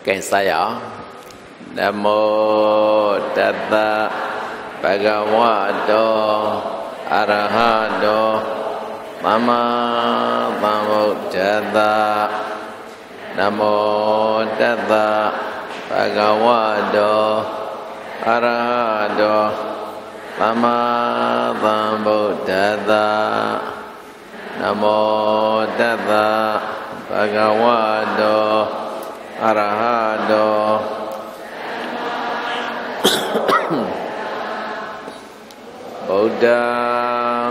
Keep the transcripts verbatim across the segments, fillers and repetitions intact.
Cái sai ở Nam mô Tassa Bhagavato Arahato Sama Sambuddhassa Nam mô Tassa Bhagavato Arahato Sama Sambuddhassa Nam mô Tassa Bhagavato Arahato Buddha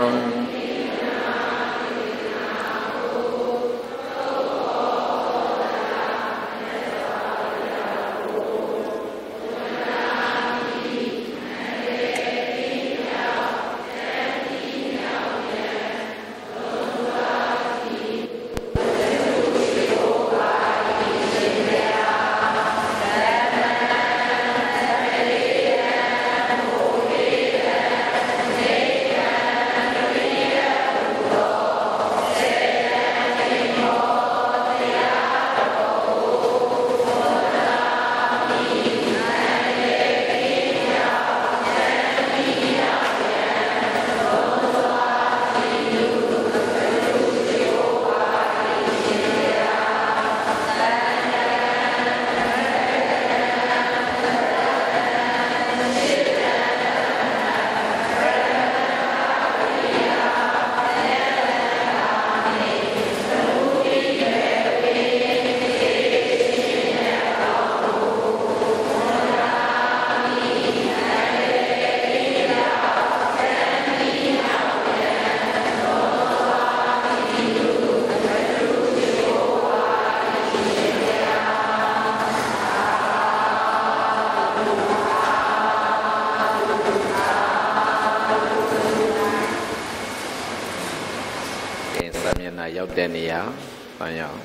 ရောက်တဲ့နေရာပန်းရအောင်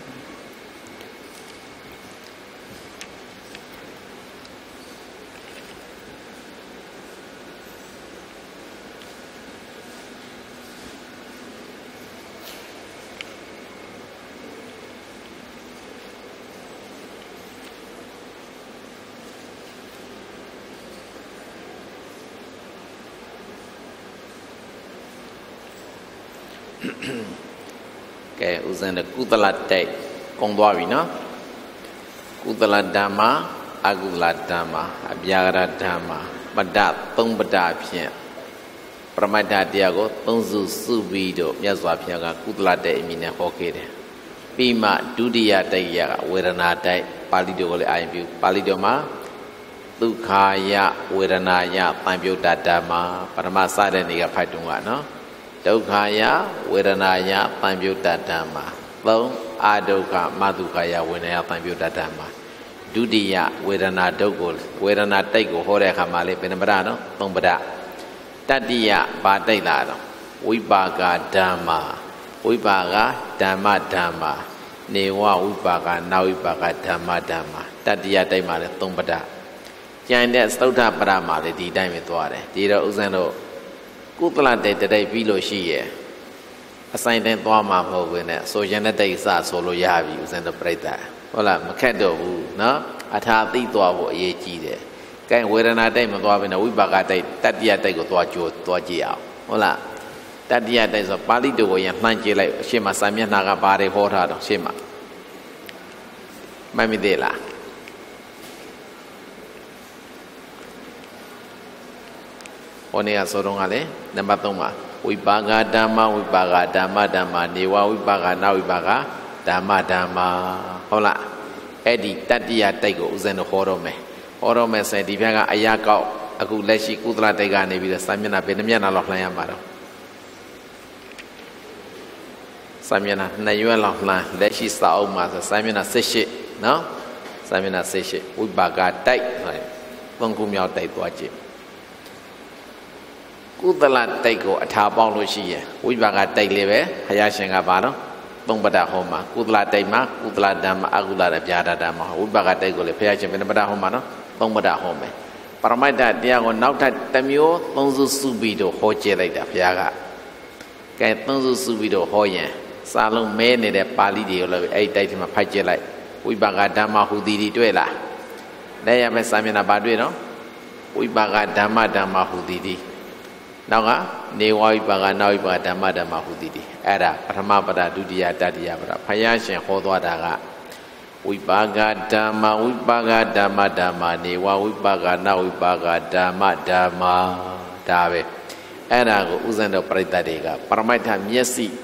ကဲဦးဇင်းတို့ကုသလတိုက်ကုံသွားပြီနော်ကုသလဓမ္မအကုသလဓမ္မအပြာကရဓမ္မပဒသုံးပဒဖြင့်ပရမတ္ထတရားကိုသုံးစုစုပြီးတော့မြတ်စွာဘုရားကကုသလတိုက်အမည်နဲ့ဟောခဲ့တယ်ပြီးမှဒုတိယတိုက်ရကဝေဒနာတိုက်ပါဠိတော်ကိုလည်းအာရုံပြုပါဠိတော်မှာဒုက္ခယဝေဒနာယပံပြုတ်တာဓမ္မပရမစတဲ့နေကဖိုက်တုံးကနော်ဒုက္ခယဝေဒနာယပံပြုတ်တဓမ္မသုံးအဒုက္ခမဒုက္ခယဝေဒနာယပံပြုတ်တဓမ္မဒုတိယဝေဒနာဒုက္ခဝေဒနာတိတ်ကိုဟောတဲ့အခါမှာလေဘယ်နှပဒနော်သုံးပဒတတိယဘာတိတ်လာတော့ဝိပါကဓမ္မဝိပါကဓမ္မဓမ္မနေဝဝိပါကနာဝိပါကဓမ္မဓမ္မတတိယတိတ်မှာလေသုံးပဒကျန်တဲ့သုဒ္ဓပဒမှာလေဒီတိုင်းပဲသွားတယ်ဒီတော့ဥစ္စာတို့ကုသလတိုက်တိုက်ပြီးလို့ရှိရဲ့အဆိုင်တိုင်းသွားမှာမဟုတ်ဘူးနဲ့ဆိုရင်တဲ့တိတ်စဆိုလို့ရပြီဦးဇင်းတို့ပြိတ္တာဟုတ်လားမခက်တော့ဘူးနော်အထာသိသွားဖို့အရေးကြီးတယ်ကဲဝေဒနာတိုက်မသွားဘဲနဲ့ဝိပါကတိုက်တတိယတိုက်ကိုသွားကြိုးသွားကြည့်အောင်ဟုတ်လားတတိယတိုက်ဆိုပါဠိတော်ကိုရင်နှမ်းကြည့်လိုက်အရှင်းမှာစာမျက်နှာကဘာတွေဟောထားတော့ရှင်းမှာမမိသေးလားဟောနေရဆိုတော့ကလည်းနံပါတ်သုံးပါဝိပါကဓမ္မဝိပါကဓမ္မဓမ္မနေဝဝိပါကနာဝိပါကဓမ္မဓမ္မဟုတ်လားအဲ့ဒီတတိယတိုက်ကိုဦးဇင်းတို့ဟောတော့မယ်ဟောတော့မယ်ဆိုရင်ဒီဘက်ကအရာကောက်အခုလက်ရှိကုသလတိုက်ကနေပြီးတော့စာမျက်နှာဘယ်နှမျက်နှာလောက်လှမ်းရမှာတော့စာမျက်နှာနှစ်ရွက်လောက်လှမ်းလက်ရှိစာအုပ်မှာဆိုစာမျက်နှာ၁၈နော်စာမျက်နှာ၁၈ဝိပါကတိုက်ဆိုရင်သုံးခုမြောက်တိုက်သွားကြည့်ကုသလတိုက်ကိုအထာပေါင်းလို့ရှိရင်ဝိပါကတိုက်လေးပဲဘုရားရှင်ကပါတော့သုံးပဒဟောမှာကုသလတိုက်မှာကုသလဓမ္မအကုသလဗျာဒဓမ္မဝိပါကတိုက်ကိုလည်းဘုရားရှင်ဘယ်နှပဒဟောမှာနော်သုံးပဒဟောမယ်ပရမတ္တတရားကိုနောက်ထပ်တစ်မျိုးသုံးစုစုပြီးတော့ဟောကျဲလိုက်တာဘုရားကကဲသုံးစုစုပြီးတော့ဟောရင်စာလုံးမဲနေတဲ့ပါဠိတွေကိုလည်းအဲ့ဒီတိုက်ထဲမှာဖတ်ကျဲလိုက်ဝိပါကဓမ္မဟူသည်ဒီတွေ့လားလဲရမယ်စာမျက်နှာပါတွေ့နော်ဝိပါကဓမ္မဓမ္မဟူသည်ဒီနောက်ကနေဝဝိပါကနောက်ဝိပါကဓမ္မဓမ္မဟူသည်ဒီအဲ့ဒါပထမပဒဒုတိယတတိယပဒဘုရားရှင်ဟောသွားတာကဝိပါကဓမ္မဝိပါကဓမ္မဓမ္မနေဝဝိပါကနောက်ဝိပါကဓမ္မဓမ္မဒါပဲအဲ့ဒါကိုဥဇ္ဇံတော်ပြိတ္တတွေကပရမိုက်ထမျက်စိ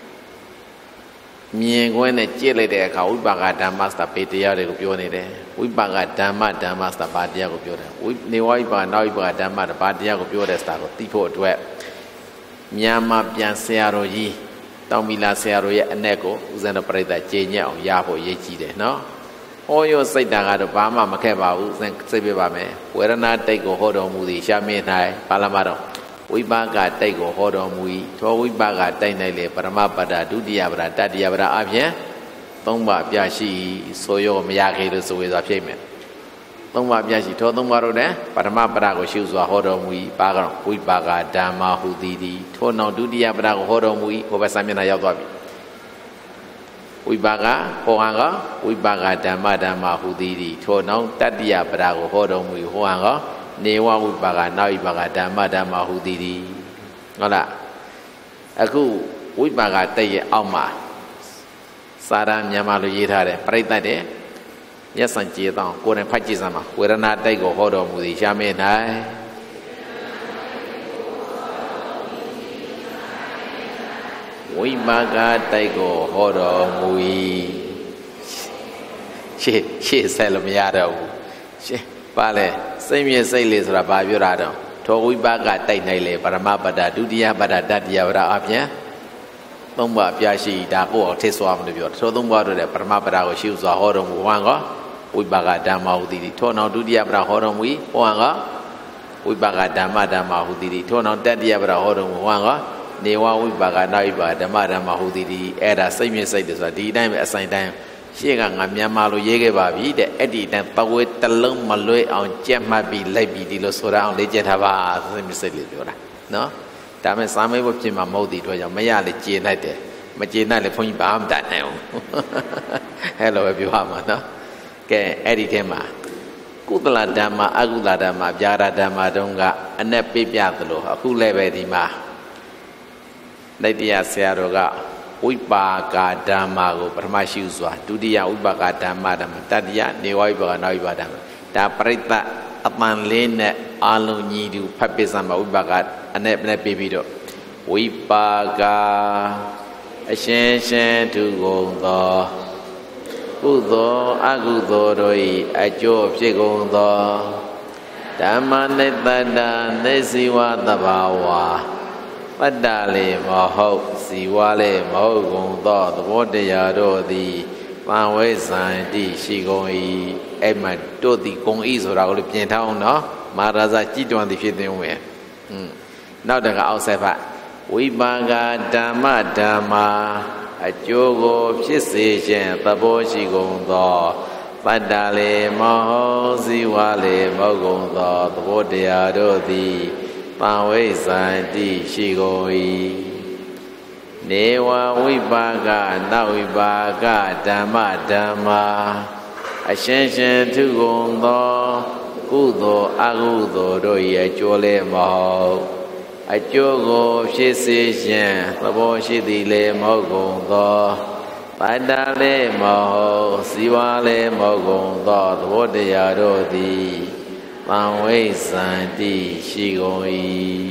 မြင်ခွင့်နဲ့ကြည့်လိုက်တဲ့အခါဝိပါကဓမ္မစတာပေတရားတွေကိုပြောနေတယ်ဝိပါကဓမ္မဓမ္မစတာဘာတရားကိုပြောတယ်ဝိနေဝဝိပါကနောက်ဝိပါကဓမ္မဘာတရားကိုပြောတဲ့စတာကိုသိဖို့အတွက်မြန်မာပြန်ဆရာတော်ကြီးတောင်မီလာဆရာတော်ရဲ့အ내ကိုဥဇ္ဇံတော်ပြိတ္တကြေညက်အောင်ရဖို့ရည်ကြည်တယ်နော်ဟောရောစိတ်တာကတော့ဘာမှမခက်ပါဘူးစိတ်ပြပါမယ်ဝေဒနာတိတ်ကိုဟောတော်မူသည်ရှာမင်း၌ပါဠမတော်ဝိပါကတိတ်ကိုဟောတော်မူ၏သောဝိပါကတိုက်၌လေပရမပဒဒုတိယပဒတတိယပဒအပြင်သုံးပါးပြရှိဆိုရောမရခဲ့လို့ဆိုဝေစွာဖြစ်မယ်သုံးပါးပြရှိသောသုံးပါးတို့နဲ့ပရမပဒကိုရှုစွာဟောတော်မူ၏ပါကတော့ဝိပါကဓမ္မဟူသည်သည်ထို့နောက်ဒုတိယပဒကိုဟောတော်မူ၏ဟောဘစာမျက်နှာရောက်သွားပြီဝိပါကဟောဟံကဝိပါကဓမ္မဓမ္မဟူသည်သည်ထို့နောက်တတိယပဒကိုဟောတော်မူ၏ဟောဟံကနေဝဝိပါကနောက်ဝိပါကဓမ္မဓမ္မဟူသည်သည်ဟုတ်လားအခုဝိပါကတိတ်ရဲ့အောက်မှာစာရမြန်မာလိုရေးထားတယ်ပြိတ္တတဲ့မျက်စံကြည်သောကိုယ်တိုင်ဖတ်ကြည့်စမ်းပါဝေဒနာတိတ်ကိုဟောတော်မူသည်ရှာမင်း၌ဝိပါကတိတ်ကိုဟောတော်မူ၏ရှေ့ရှေ့ဆက်လို့မရတော့ဘူးရှေ့ပါလေစိတ်မြင့်စိတ်လေးဆိုတာဘာပြောတာတော့ထောဝိပါကတိုက်နိုင်လေပရမပဒဒုတိယပဒတတိယပဒအပြင်သုံးပါးပြရှိဒါကိုအောင်ထိစွာမလို့ပြောထိုသုံးပါးတို့လည်းပရမပဒကိုရှုစွာဟောတော်မူဟောကဝိပါကဓမ္မဟူသည်ထိုနောက်ဒုတိယပဒဟောတော်မူဟောကဝိပါကဓမ္မဓမ္မဟူသည်ထိုနောက်တတိယပဒဟောတော်မူဟောကနေဝဝိပါကနောက်ဝိပါကဓမ္မဓမ္မဟူသည်အဲ့ဒါစိတ်မြင့်စိတ်တယ်ဆိုတာဒီတိုင်းပဲအဆိုင်တိုင်းရှေ့ကငါမြန်မာလိုရေးခဲ့ပါပြီတဲ့အဲ့ဒီတန်ပဝေတလုံးမလွဲအောင်ကြက်မှတ်ပြီးလိုက်ပြီးဒီလိုဆိုတာအောင်လေ့ကျက်ထားပါဆိုပြီးစိတ်လေးပြောတာနော်ဒါမဲ့စာမေးဖို့ပြင်မှာမဟုတ်တဲ့အတွက်ကြောင့်မရလေကျေလိုက်တယ်မကျေနိုင်လေဘုန်းကြီးဘာမှမတတ်နိုင်ဘူးအဲ့လိုပဲပြောရမှာနော်ကဲအဲ့ဒီထဲမှာကုသလဓမ္မအကုသလဓမ္မဗျာဒဓမ္မတုံးကအ내ပြပြသလိုအခုလည်းပဲဒီမှာလိုက်တရားဆရာတော်ကဝိပါကဓမ္မကိုပထမရှိစွာဒုတိယဝိပါကဓမ္မဓမ္မတတိယနေဝဝိပါကနောက်ဝိပါကဓမ္မဒါပရိသတ်အပန်လေးနဲ့အာလုံးညီတူဖတ်ပြစမ်းပါဝိပါကအ내နဲ့ပြပြီးတော့ဝိပါကအရှင်ရှင်သူကုန်သောကုသိုလ်အကုသိုလ်တို့၏အကျိုးဖြစ်ကုန်သောဓမ္မနိတ္တတာနေစီဝသဘာဝပတ္တလေမဟုတ်စီဝါလေမဟုတ်ကုန်သောသဘောတရားတို့သည်ပံဝိဇ္ဇံတိရှိကုန်၏အဲ့မှာတို့သည်ကုန်၏ဆိုတာကိုလည်းပြင်ထားအောင်နော်မဟာရာဇကြည်တွန်သည်ဖြစ်တဲ့ဝင်อืมနောက်တကအောက်ဆက်ဖတ်ဝိပါကဓမ္မဓမ္မာအကျိုးကိုဖြစ်စေခြင်းသဘောရှိကုန်သောပတ္တလေမဟုတ်စီဝါလေမဟုတ်ကုန်သောသဘောတရားတို့သည်ပံဝိဇ္ဇံတိရှိကုန်၏နေဝဝိပါကနောက်ဝိပါကဓမ္မဓမ္မာအရှင်ရှင်ထုကုန်သောကုသိုလ်အကုသိုလ်တို့၏အကျိုးလည်းမဟုတ်အကျိုးကိုဖြစ်စေခြင်းသဘောရှိသည်လည်းမဟုတ်ကုန်သောပတ္တလည်းမဟုတ်စီဝါလည်းမဟုတ်ကုန်သောသဘောတရားတို့သည်ပံဝိဇ္ဇံတိရှိကုန်၏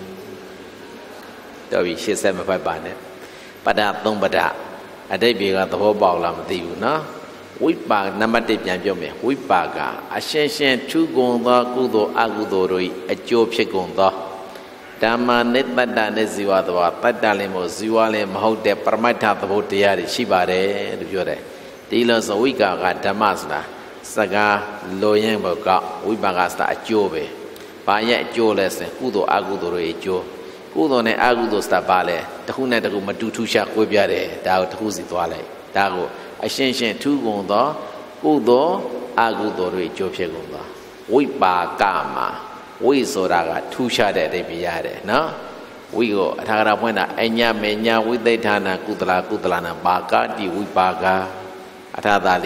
တော်ပြီရှေ့ဆက်မဖတ်ပါနဲ့ပဒသုံးပဒအတိတ်ပြေကသဘောပေါက်လားမသိဘူးနော်ဝိပါနံပါတ်တစ်ပြန်ပြောမယ်ဝိပါကအရှင်ရှင်ထူးကုန်သောကုသိုလ်အကုသိုလ်တို့၏အကျိုးဖြစ်ကုန်သောဓမ္မနိတ္တတနဲ့ဇီဝသဘောတတ္တလည်းမဟုတ်ဇီဝလည်းမဟုတ်တဲ့ပရမတ္ထသဘောတရားတွေရှိပါတယ်လို့ပြောတယ်ဒီလိုဆိုဝိကာကဓမ္မဆိုတာစကားလိုရင်းဘောကဝိပါကဆိုတာအကျိုးပဲဘာရဲ့အကျိုးလဲဆိုကုသိုလ်အကုသိုလ်တွေအကျိုးကုသိုလ်နဲ့အကုသိုလ်ဆိုတာဘာလဲတစ်ခုနဲ့တစ်ခုမတူထူးခြားကွဲပြားတယ်ဒါကိုတစ်ခုစီသွားလိုက်ဒါကိုအရှင်းရှင်းထူးကုန်သောကုသိုလ်အကုသိုလ်တွေအကျိုးဖြစ်ကုန်သောဝိပါကမှာဝိဆိုတာကထူးခြားတဲ့အဓိပ္ပာယ်ရတယ်နော်ဝိကိုအထာဂရဖွင့်တာအညမေညဝိသိဋ္ဌာနာကုသလကုသလနာပါကတိဝိပါကအထာသာလေးနေအ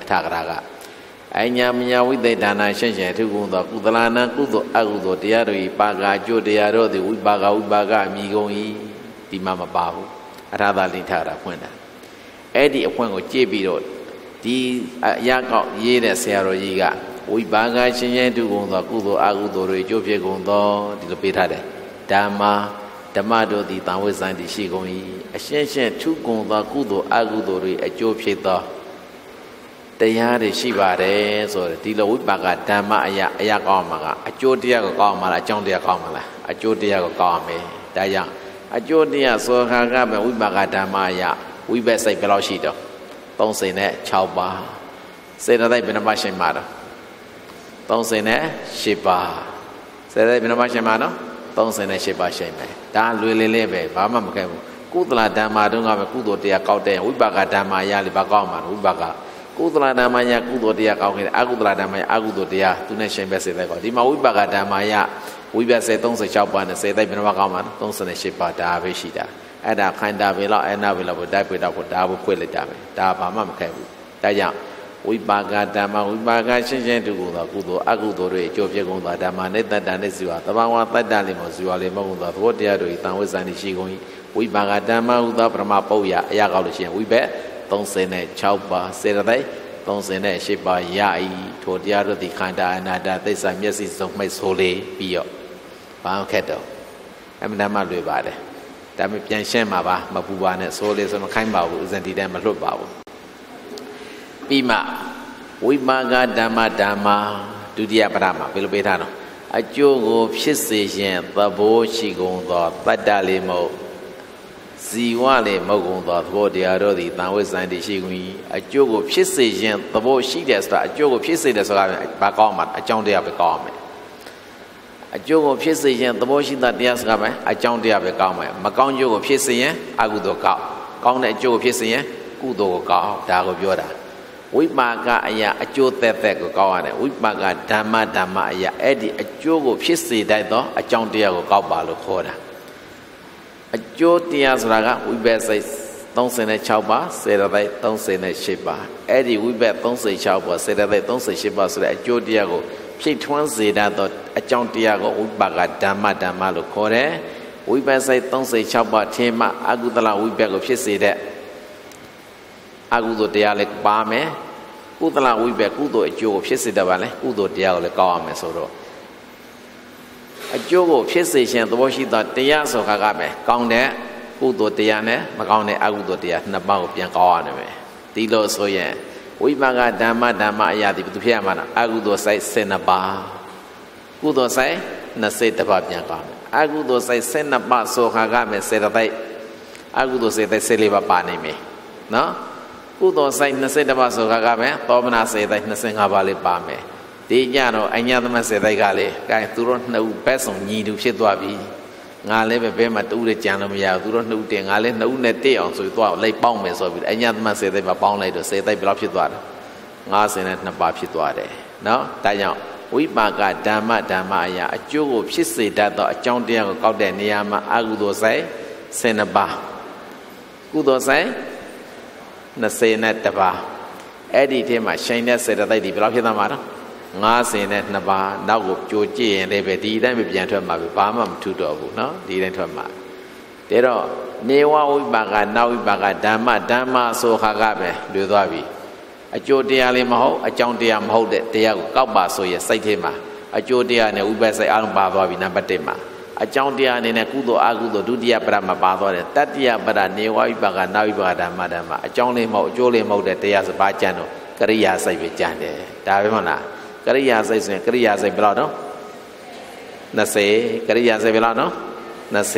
ထကရာကအညာမညာဝိသေဒါနာရှင်းရှင်းထုကုန်သောကုသလနာကုသိုလ်အကုသိုလ်တရားတို့၏ပါကအကျိုးတရားတို့သည်ဝိပါကဝိပါကအမိကုန်၏ဒီမှာမပါဘူးအထာသာလိထကရာဖွင့်တာအဲ့ဒီအဖွင့်ကိုကြည့်ပြီးတော့ဒီအရာကောက်ရေးတဲ့ဆရာတော်ကြီးကဝိပါကရှင်းရှင်းထုကုန်သောကုသိုလ်အကုသိုလ်တို့အကျိုးဖြစ်ကုန်သောဒီလိုပေးထားတယ်ဓမ္မာဓမ္မတို့သည်တန်ဝိဇ္ဇန်တည်ရှိကုန်၏အရှင်းရှင်းထုကုန်သောကုသိုလ်အကုသိုလ်တွေအကျိုးဖြစ်သောတရားတွေရှိပါတယ်ဆိုတော့ဒီလိုဝိပါကဓမ္မအရာအရာကောင်းမှာကအကျိုးတရားကိုကောင်းမှာလားအကြောင်းတရားကောင်းမှာလားအကျိုးတရားကိုကောင်းမယ်ဒါကြောင့်အကျိုးတရားဆိုခါကပဲဝိပါကဓမ္မအရာဝိဘက်စိတ်ဘယ်လောက်ရှိတော့သုံးစိတ်နဲ့၆ပါးစေတသိက်ဘယ်နှပါးရှိမှာတော့သုံးစိတ်နဲ့၈ပါးစေတသိက်ဘယ်နှပါးရှိမှာတော့သုံးစိတ်နဲ့၈ပါးရှိမယ်ဒါလွယ်လေးလေးပဲဘာမှမခဲဘူးကုသလဓမ္မတုန်းကပဲကုသိုလ်တရားကောက်တဲ့ဝိပါကဓမ္မအရာလေးဘာကောင်းမှာဝိပါကကုသလဓမ္မယကုသိုလ်တရားကောင်းခဲ့တယ်အကုသလဓမ္မယအကုသိုလ်တရားသူနဲ့ရှင်ဘက်စေတဲ့ကောဒီမှာဝိပါကဓမ္မယဝိဘက်စေသုံးဆယ်၆ပါးနဲ့စေတဲ့ဘယ်နှပါးကောင်းမှာသုံးဆယ်၈ပါးဒါပဲရှိတာအဲ့ဒါခန္ဓာပဲလောက်အဲ့နာပဲလောက်ကိုတိုက်ပွေတော့ကိုဒါကိုဖွင့်လိုက်တာပဲဒါဘာမှမခဲဘူးဒါကြောင့်ဝိပါကဓမ္မဝိပါကရှင်းရှင်းတူကုန်သောကုသိုလ်အကုသိုလ်တွေအကျိုးဖြစ်ကုန်သောဓမ္မနဲ့တတ္တနဲ့ဇီဝသဘာဝတတ္တလေးမဇီဝလေးမဟုတ်သောသဘောတရားတို့တန်ဝိဇ္ဇန်ရှိကုန်၏ဝိပါကဓမ္မဟုသောပရမပုတ်ရအရာကောက်လို့ရှိရင်ဝိဘက်သုံးဆယ်၆ပါးစေတသိက်သုံးဆယ်၈ပါးရ၏ထိုတရားတို့သည်ခန္ဓာအနာတ္တသိစ္စာမျက်စိစုံမိတ်ဆိုလေပြီးတော့ဘာခက်တော့အမှန်တမ်းလွယ်ပါတယ်ဒါပေမဲ့ပြန်ရှင်းမှာပါမပူပါနဲ့ဆိုလေဆိုမခိုင်းပါဘူးဥစဉ်ဒီတိုင်းမလွတ်ပါဘူးပြီးမှဝိပါကဓမ္မဓမ္မာဒုတိယပရမဘယ်လိုပေးထားတော့အကျိုးကိုဖြစ်စေခြင်းသဘောရှိကုန်သောတတ္တလေးမဟုတ်ဇီဝလေးမဟုတ်ကုန်သောသဘောတရားတို့သည်တန်ဝိဇ္ဇန်တည်ရှိကုန်၏အကျိုးကိုဖြစ်စေခြင်းသဘောရှိတယ်ဆိုတာအကျိုးကိုဖြစ်စေတယ်ဆိုတာဘာကောင်းမှာအကြောင်းတရားပဲကောင်းမယ်အကျိုးကိုဖြစ်စေခြင်းသဘောရှိတဲ့တရားစကားပဲအကြောင်းတရားပဲကောင်းမယ်မကောင်းကျိုးကိုဖြစ်စေရင်အကုသိုလ်ကောင်းကောင်းတဲ့အကျိုးကိုဖြစ်စေရင်ကုသိုလ်ကိုကောင်းဒါကိုပြောတာဝိပါကအရာအကျိုးသက်သက်ကိုကောင်းရတယ်ဝိပါကဓမ္မဓမ္မအရာအဲ့ဒီအကျိုးကိုဖြစ်စေတတ်သောအကြောင်းတရားကိုကောက်ပါလို့ခေါ်တာအကျိုးတရားဆိုတာကဝိဘက်စိတ်သုံးဆယ်၆ပါးစေတသိက်သုံးဆယ်၈ပါးအဲ့ဒီဝိဘက်သုံးဆယ်၆ပါးစေတသိက်သုံးဆယ်၈ပါးဆိုတဲ့အကျိုးတရားကိုဖြစ်ထွန်းစေတတ်သောအကြောင်းတရားကိုဝိပါကဓမ္မဓမ္မလို့ခေါ်တယ်ဝိဘက်စိတ်သုံးဆယ်၆ပါးထင်မှအကုသလဝိဘက်ကိုဖြစ်စေတဲ့အကုသိုလ်တရားလည်းပါမယ်ကုသလဝိဘက်ကုသိုလ်အကျိုးကိုဖြစ်စေတတ်ပါလေကုသိုလ်တရားကိုလည်းကောင်းအောင်မယ်ဆိုတော့အကျိုးကိုဖြစ်စေခြင်းသဘောရှိသောတရားဆိုခါကပဲကောင်းတဲ့ကုသိုလ်တရားနဲ့မကောင်းတဲ့အကုသိုလ်တရားနှစ်ပါးကိုပြန်ကောင်းရတယ်ပဲဒီလိုဆိုရင်ဝိပါကဓမ္မဓမ္မအရာဒီဘယ်သူဖြစ်ရမှာလဲအကုသိုလ်စိတ်၁၂ပါးကုသိုလ်စိတ်၂၁ပါးပြန်ကောင်းတယ်အကုသိုလ်စိတ်၁၂ပါးဆိုခါကမယ်စေတသိက်အကုသိုလ်စိတ်၁၄ပါးပါနိုင်မယ်နော်ကုသိုလ်စိတ်၂၁ပါးဆိုခါကမယ်သောမနာစေတသိက်၂၅ပါးလေးပါမယ်ဒီညတော့အညာသမစေတသိက်ကလေကဲသူတို့နှစ်ဦးဘက်ဆောင်ညီတူဖြစ်သွားပြီငါလည်းပဲဘဲမှာတူးတဲ့ကြံလို့မရဘူးသူတို့နှစ်ဦးတင်ငါလည်းနှစ်ဦးနဲ့တည့်အောင်ဆိုပြီးသွားလိုက်ပေါင်းမယ်ဆိုပြီးအညာသမစေတသိက်မှာပေါင်းလိုက်တော့စေတသိက်ဘယ်လောက်ဖြစ်သွားလဲ၅၂ပါးဖြစ်သွားတယ်နော်ဒါကြောင့်ဝိပါကဓမ္မဓမ္မအရာအကျိုးကိုဖြစ်စေတတ်သောအကြောင်းတရားကိုကောက်တဲ့နေရာမှာအကုသိုလ်စိတ်၁၂ပါးကုသိုလ်စိတ်၂၁ပါးအဲ့ဒီထဲမှာရှိန်တဲ့စေတသိက်ဒီဘယ်လောက်ဖြစ်သွားမှာလဲ၅၂ပါးနောက်ကိုကြိုကြည့်ရင်လည်းပဲဒီအတိုင်းပဲပြန်ထွက်မှာပဲဘာမှမထူတော့ဘူးเนาะဒီတိုင်းထွက်မှာဒါတော့နေဝဝိပါကနောက်ဝိပါကဓမ္မဓမ္မဆိုခါကပဲလွယ်သွားပြီအကျိုးတရားလေးမဟုတ်အကြောင်းတရားမဟုတ်တဲ့တရားကိုကောက်ပါဆိုရင်စိတ်ထဲမှာအကျိုးတရားနဲ့ဝိပဿနာအလုံးပါသွားပြီနံပါတ်၁မှာအကြောင်းတရားအနေနဲ့ကုသိုလ်အကုသိုလ်ဒုတိယပရမပါသွားတယ်တတိယပရနေဝဝိပါကနောက်ဝိပါကဓမ္မဓမ္မအကြောင်းလေးမဟုတ်အကျိုးလေးမဟုတ်တဲ့တရားစပါးကြံတော့ကရိယာစိတ်ပဲကြံတယ်ဒါပဲမဟုတ်လားကရိယာစိတ်ဆိုရင်ကရိယာစိတ်ဘယ်လောက်တော့၂၀ကရိယာစိတ်ဘယ်လောက်တော့၂၀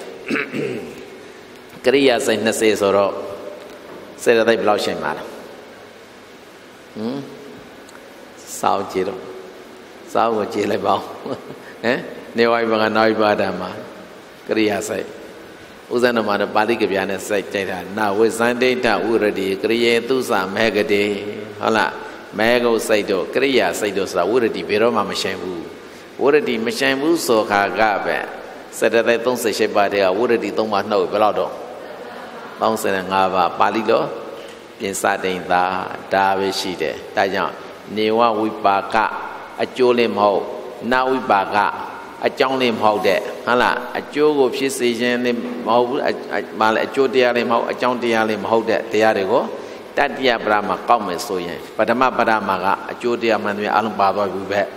ကရိယာစိတ်၂၀ဆိုတော့စေတသိက်ဘယ်လောက်ရှိမှာလဲဟမ်စောင်းကြည့်တော့စောင်းကိုကြည့်လိုက်ပါဦးဟမ်နေဝိပါကနောက်ဝိပါဒမှာကရိယာစိတ်ဥဇ္ဇနမှာတော့ပါဠိကဗျာနဲ့စိုက်ကြိုက်တာနဝိဇန္တိတဝိရတိကရိယေသူသမဟကတိဟုတ်လားမဲကုတ်စိတ်တို့ကရိယာစိတ်တို့ဆိုတာဝိရတိဘယ်တော့မှမရှင်ဘူးဝိရတိမရှင်ဘူးဆိုခါကပဲစတသိက်၃၈ပါးတည်းကဝိရတိ၃ပါးနှုတ်ဘယ်လောက်တော့၃၅ပါးပါဠိလိုပြင်စတင်တာဒါပဲရှိတယ်ဒါကြောင့်နေဝဝိပါကအကျိုးလေးမဟုတ်နာဝိပါကအကြောင်းလေးမဟုတ်တဲ့ဟုတ်လားအကျိုးကိုဖြစ်စေခြင်းလေးမဟုတ်ဘူးမလဲအကျိုးတရားလေးမဟုတ်အကြောင်းတရားလေးမဟုတ်တဲ့တရားတွေကိုတတ္တိယပရမကောက်မယ်ဆိုရင်ပထမပရမကအကျိုးတရားမှန်တယ်အလုံးပါသွားပြီပဲ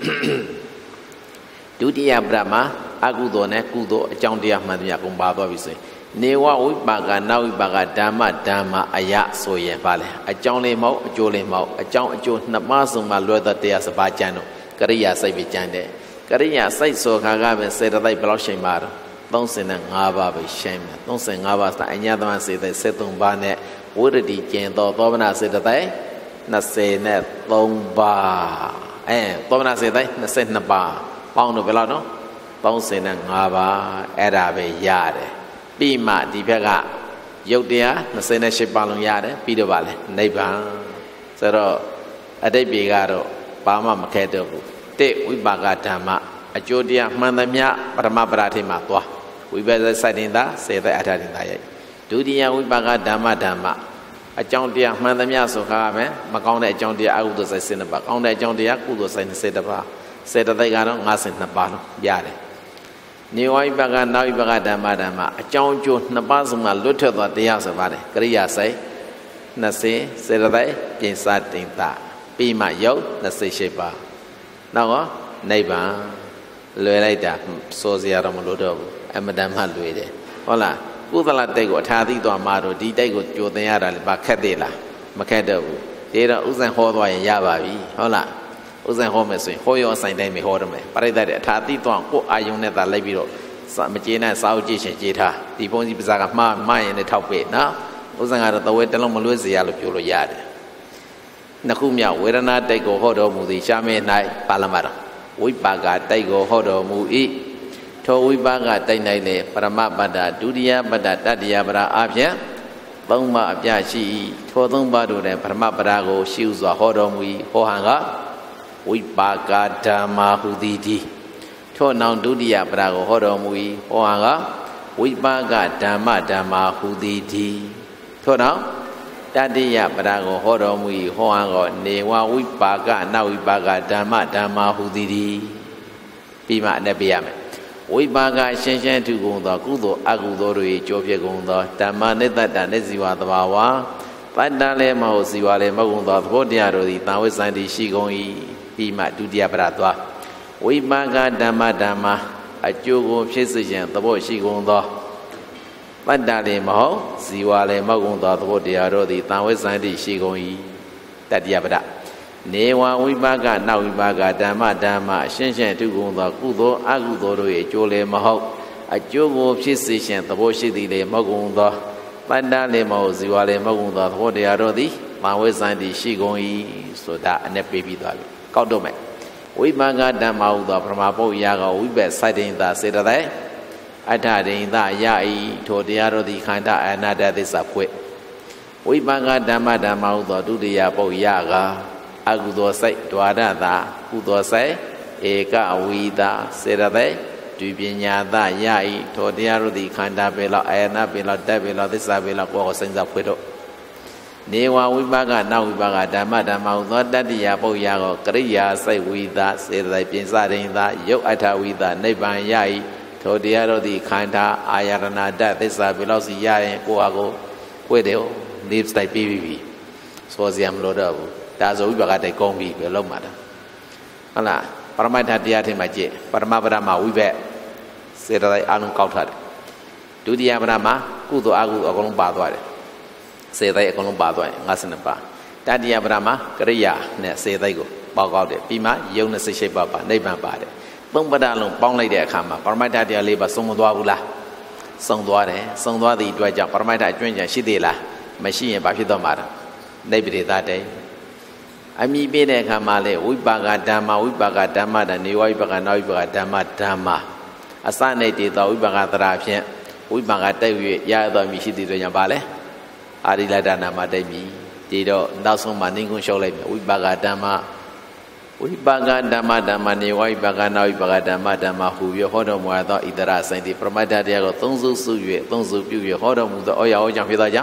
ဒုတိယပရမအကုသိုလ်နဲ့ကုသိုလ်အကြောင်းတရားမှန်တယ်အကုန်ပါသွားပြီဆိုရင်နေဝဝိပါကနာဝိပါကဓမ္မဓမ္မအယဆိုရင်ပါလေအကြောင်းလေးမဟုတ်အကျိုးလေးမဟုတ်အကြောင်းအကျိုးနှစ်ပါးစုံမှလွဲသောတရားစပါးကျန်တော့ကရိယာစိတ်ပဲကျန်တယ်ကရိယာစိတ်ဆိုခါကပဲစေတသိက်ဘယ်လောက်ရှိမှတော့သုံးဆယ်ငါးပါးပဲရှိမှသုံးဆယ်ငါးပါးစအညာသမစေတသိက်ဆယ်သုံးပါးနဲ့ဝိရတိကျင်တော်သောမနာစေတသိက်နှစ်ဆယ်နဲ့သုံးပါးအဲသောမနာစေတသိက်နှစ်ဆယ်နှစ်ပါးပေါင်းတော့ဘယ်လောက်တော့သုံးဆယ်ငါးပါးအဲ့ဒါပဲရတယ်ပြီးမှဒီဘက်ကယုတ်တရားနှစ်ဆယ်ရှစ်ပါးလုံးရတယ်ပြီးတော့ပါလေနိဗ္ဗာန်ဆိုတော့အတိတ်ပြေကတော့ဘာမှမခဲတော့ဘူးတိဝိပါကဓမ္မအကျိုးတရားမှန်သမျှပရမပရာထိမှာသွားဝိပဿနာစိုက်တင်တာစေတဲ့အထာတင်တာရဲ့ဒုတိယဝိပါကဓမ္မဓမ္မအကြောင်းတရားမှန်သမျှဆိုခါမယ်မကောင်းတဲ့အကြောင်းတရားအကုသိုလ်စိုက်စင်နှစ်ပါးကောင်းတဲ့အကြောင်းတရားကုသိုလ်စိုက်စေတပါးစေတသိက်ကတော့ငါးဆယ်နှစ်ပါးလုံးရတယ်နေဝိပါကနာဝိပါကဓမ္မဓမ္မအကြောင်းအကျိုးနှစ်ပါးစုံမှာလွတ်ထွက်သွားတရားဆိုပါတယ်ကရိယာစိုက်နှစ်ဆယ်စေတသိက်ပြင်စတင်တာပြီးမှယုတ်နှစ်ဆယ်ရှစ်ပါးနောက်ကနိဗ္ဗာန်လွယ်လိုက်တာစိုးစရာတော့မလိုတော့ဘူးအမတန်မှလွယ်တယ်ဟုတ်လားကုသလတိတ်ကိုအထာသိသွားမှတော့ဒီတိတ်ကိုကြိုသင်ရတာလည်းဘာခက်သေးလားမခက်တော့ဘူးဒီတော့ဥစ္စာဟောသွားရင်ရပါပြီဟုတ်လားဥစ္စာဟောမယ်ဆိုရင်ဟောရောအဆိုင်တိုင်းမဟောရမယ်ပရိသတ်တွေအထာသိသွားကိုအာယုံနဲ့သာလိုက်ပြီးတော့မကျေနပ်စာအုပ်ကြည့်ရှင်ကြည်ထားဒီဘုန်းကြီးပစာကမှားမှားရင်လည်းထောက်ပေးနော်ဥစ္စာကတော့တဝဲတလုံးမလွဲစေရလို့ပြောလို့ရတယ်နှစ်ခုမြောက်ဝေဒနာတိတ်ကိုဟောတော်မူသည်ရှားမဲ၌ပါဠမတော်ဝိပါကတိတ်ကိုဟောတော်မူ၏ထိုဝိပါကတိတ်၌လည်းပရမပတ္တဒုတိယပတ္တတတိယပရာအဖြင့်သုံးပါးအပြရှိ၏ထိုသုံးပါးတို့နဲ့ပရမပရာကိုရှိဥစွာဟောတော်မူ၏ဟောဟံကဝိပါကဓမ္မာဟုသည်ဒီထိုနောက်ဒုတိယပရာကိုဟောတော်မူ၏ဟောဟံကဝိပါကဓမ္မဓမ္မာဟုသည်ဒီထိုနောက်တတိယပရာကိုဟောတော်မူ၏ဟောဟံကနေဝဝိပါကနဝိပါကဓမ္မဓမ္မာဟုသည်ဒီပြီးမှအ내ပြရမယ်ဝိပါကရှင်းရှင်းထုကုန်သောကုသိုလ်အကုသိုလ်တို့၏ကြောဖြစ်ကုန်သောဓမ္မနိတ္တတနိဇီဝသဘာဝပတ္တလည်းမဟုတ်ဇီဝလည်းမဟုတ်သောသဘောတရားတို့သည်တာဝိဇ္ဇန်တည်ရှိကုန်၏ပြီးမှဒုတိယပရာသွားဝိပါကဓမ္မဓမ္မအကျိုးကိုဖြစ်စေခြင်းသဘောရှိကုန်သောပတ္တလည်းမဟုတ်ဇီဝလည်းမဟုတ်သောသဘောတရားတို့သည်တာဝိဇ္ဇန်တည်ရှိကုန်၏တတိယပရာနေဝဝိပါကနဝိပါကဓမ္မဓမ္မရှင်းရှင်းထုကုန်သောကုသိုလ်အကုသိုလ်တို့၏အကျိုးလည်းမဟုတ်အကျိုးကိုဖြစ်စေခြင်းသဘောရှိသည်လည်းမဟုတ်ကုန်သောပတ္တလည်းမဟုတ်ဇီဝလည်းမဟုတ်ကုန်သောသဘောတရားတို့သည်မာဝိဇ္ဇန်တည်ရှိကုန်၏ဆိုတာအ내ပေးပြီးသွားပြီကောက်တော့မယ်ဝိပါကဓမ္မဟုသောပရမပုတ်ရာကဝိပက်စိုက်တင်သာစေတသိက်အထဒိန်သာယဤထိုတရားတို့သည်ခန္ဓာအနာတ္တသစ္စာဖွေဝိပါကဓမ္မဓမ္မဟုသောဒုတိယပုတ်ရာကအကုသိုလ်စိတ်ဒွါဒတာကုသိုလ်စိတ်ဧကဝိတာစေတသိက်ဒီပညာသယဤထိုတရားတို့သည်ခန္ဓာပေလောက်အာယနာပေလောက်တက်ပေလောက်သစ္စာပေလောက်ကိုယ်ကိုစဉ်းစားဖွေတော့နေဝဝိပါကနဝိပါကဓမ္မဓမ္မဟုသောတတ္တိယပုတ်ရာကိုကရိယာစိတ်ဝိတာစေတသိက်ပြင်စတင်သာယုတ်အထဝိတာနိဗ္ဗာန်ယဤထိုတရားတို့သည်ခန္ဓာအာယရဏတသစ္စာပေလောက်စီရရင်ကိုယ်ကိုဖွေတယ်နေစတိုင်ပြီးပြီစောစရာမလိုတော့ဘူးဒါဆိုဝိပါကတိတ်ကုန်းပြီဘယ်လောက်မှာတာဟုတ်လားပရမတ္ထတရားထဲမှာကြည့်ပရမပရမဝိဘက်စေတသိက်အလုံးကောက်ထားတယ်ဒုတိယပရမကုသိုလ်အကုသိုလ်အကုန်လုံးပါသွားတယ်စေတသိက်အကုန်လုံးပါသွားရင်ငါးဆယ်နှစ်ပါးတတိယပရမကရိယာနဲ့စေတသိက်ကိုပေါက်ကောက်တယ်ပြီးမှယုံနဲ့စိတ်ရှိပါပါနိဗ္ဗာန်ပါတယ်သုံးပဒလုံးပေါင်းလိုက်တဲ့အခါမှာပရမတ္ထတရားလေးပါဆုံးမသွားဘူးလားဆုံးသွားတယ်ဆုံးသွားသည့်အတွက်ကြောင့်ပရမတ္ထအကျွမ်းကျန်ရှိသေးလားမရှိရင်ဘာဖြစ်သွားမှာလဲနိဗ္ဗေဒတေအမိပေးတဲ့အခါမှာလေဝိပါကဓမ္မဝိပါကဓမ္မတနေဝိပါကနာဝိပါကဓမ္မဓမ္မအစနေတည်သောဝိပါကသရာဖြင့်ဝိပါကတိုက်၍ရသောမိရှိသည်တို့ကြောင့်ပါလေအာရိလဒနာမတိုက်ပြီဒီတော့နောက်ဆုံးမှာနင်းကုန်းလျှောက်လိုက်ပြီဝိပါကဓမ္မဝိပါကဓမ္မဓမ္မနေဝိပါကနာဝိပါကဓမ္မဓမ္မဟူ၍ဟောတော်မူသောဣတရဆိုင်တိပရမတ္ထတရားကိုသုံးစုစု၍သုံးစုပြု၍ဟောတော်မူသောဩရာဟောကြောင့်ဖြစ်သောကြောင့်တ